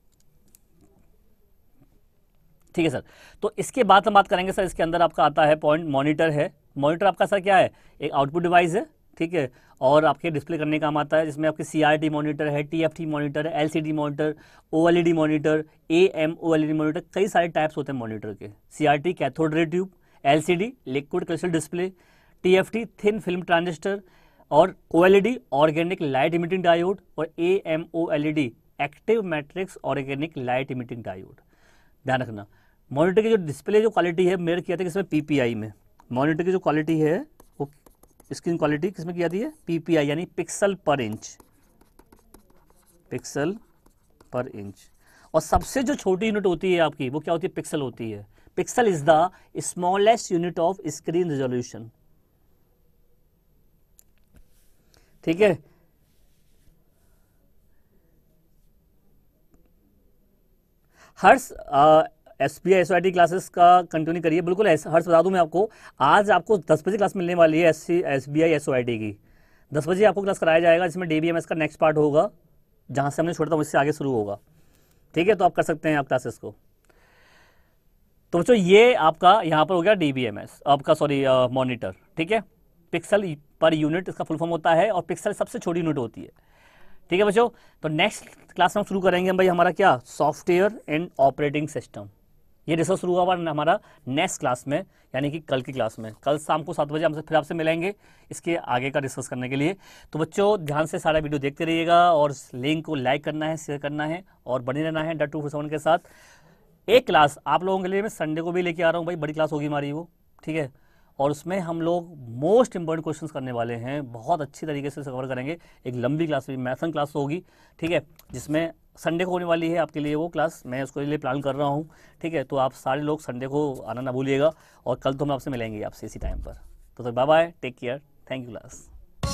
ठीक है सर। तो इसके बाद हम बात करेंगे सर, इसके अंदर आपका आता है पॉइंट मॉनिटर है। मॉनिटर आपका सर क्या है, एक आउटपुट डिवाइस है, ठीक है, और आपके डिस्प्ले करने काम आता है, जिसमें आपके सी आर टी मॉनिटर है, टी एफ टी मॉनिटर है, L C D monitor, O L E D monitor, A M O L E D monitor, कई सारे टाइप्स होते हैं मॉनिटर के। C R T cathode ray tube, L C D liquid crystal display, T F T thin film transistor, और O L E D organic light emitting diode, और A M O L E D active matrix organic light emitting diode. ध्यान रखना, monitor की जो display जो quality है मेरे किया था किसमें, पीपीआई में। मॉनिटर की जो क्वालिटी है वो स्क्रीन क्वालिटी किसमें की जाती है, पीपीआई यानी पिक्सल पर इंच, पिक्सल पर इंच। और सबसे जो छोटी यूनिट होती है आपकी वो क्या होती है, पिक्सल होती है। Pixel is the smallest unit of screen resolution, ठीक है। Harsh S B I S O I T classes का कंटिन्यू करिए, बिल्कुल हर्ष बता दूं मैं आपको, आज आपको दस बजे क्लास मिलने वाली है S C S B I S O I T की। दस बजे आपको क्लास कराया जाएगा, जिसमें डी बी एम एस का नेक्स्ट पार्ट होगा, जहां से हमने छोड़ा था उससे आगे शुरू होगा, ठीक है। तो आप कर सकते हैं आप क्लासेस को। तो बच्चों ये आपका यहाँ पर हो गया डी बी एम एस आपका, सॉरी मॉनिटर, ठीक है। पिक्सल पर यूनिट इसका फुल फॉर्म होता है, और पिक्सल सबसे छोटी यूनिट होती है, ठीक है बच्चों। तो नेक्स्ट क्लास में हम शुरू करेंगे भाई हमारा क्या, सॉफ्टवेयर एंड ऑपरेटिंग सिस्टम। ये रिसर्च शुरू हुआ हमारा नेक्स्ट क्लास में, यानी कि कल की क्लास में। कल शाम को सात बजे हमसे फिर आपसे मिलेंगे इसके आगे का डिस्कस करने के लिए। तो बच्चों ध्यान से सारा वीडियो देखते रहिएगा, और लिंक को लाइक करना है, शेयर करना है, और बने रहना है डॉट टू फोर सेवन के साथ। एक क्लास आप लोगों के लिए मैं संडे को भी लेके आ रहा हूँ भाई, बड़ी क्लास होगी हमारी वो, ठीक है। और उसमें हम लोग मोस्ट इंपॉर्टेंट क्वेश्चंस करने वाले हैं, बहुत अच्छी तरीके से कवर करेंगे। एक लंबी क्लास भी मैथन क्लास होगी, ठीक है, जिसमें संडे को होने वाली है आपके लिए वो क्लास, मैं उसके लिए प्लान कर रहा हूँ, ठीक है। तो आप सारे लोग संडे को आना ना भूलिएगा, और कल तो हम आपसे मिलेंगे आपसे इसी टाइम पर। तो तक bye bye, take care, thank you class.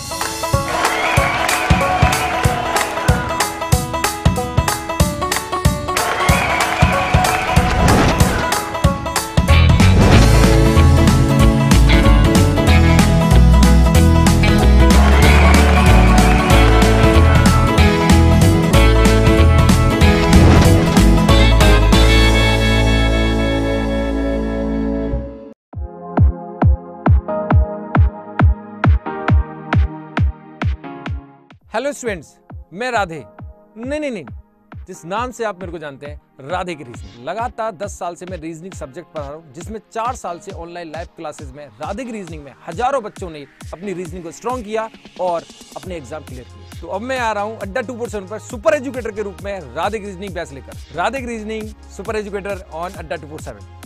Hello students, मैं राधे, नहीं नहीं नहीं जिस नाम से आप मेरे को जानते हैं, राधे की रीजनिंग। लगातार दस साल से मैं रीजनिंग सब्जेक्ट पढ़ा रहा हूँ, जिसमें चार साल से ऑनलाइन लाइव क्लासेस में राधे की रीजनिंग में हजारों बच्चों ने अपनी रीजनिंग को स्ट्रॉन्ग किया और अपने एग्जाम क्लियर किए। तो अब मैं आ रहा हूँ अड्डा टू फोर सेवन पर सुपर एजुकेटर के रूप में राधे की रीजनिंग बैच लेकर। राधे की reasoning super educator on Adda two four seven.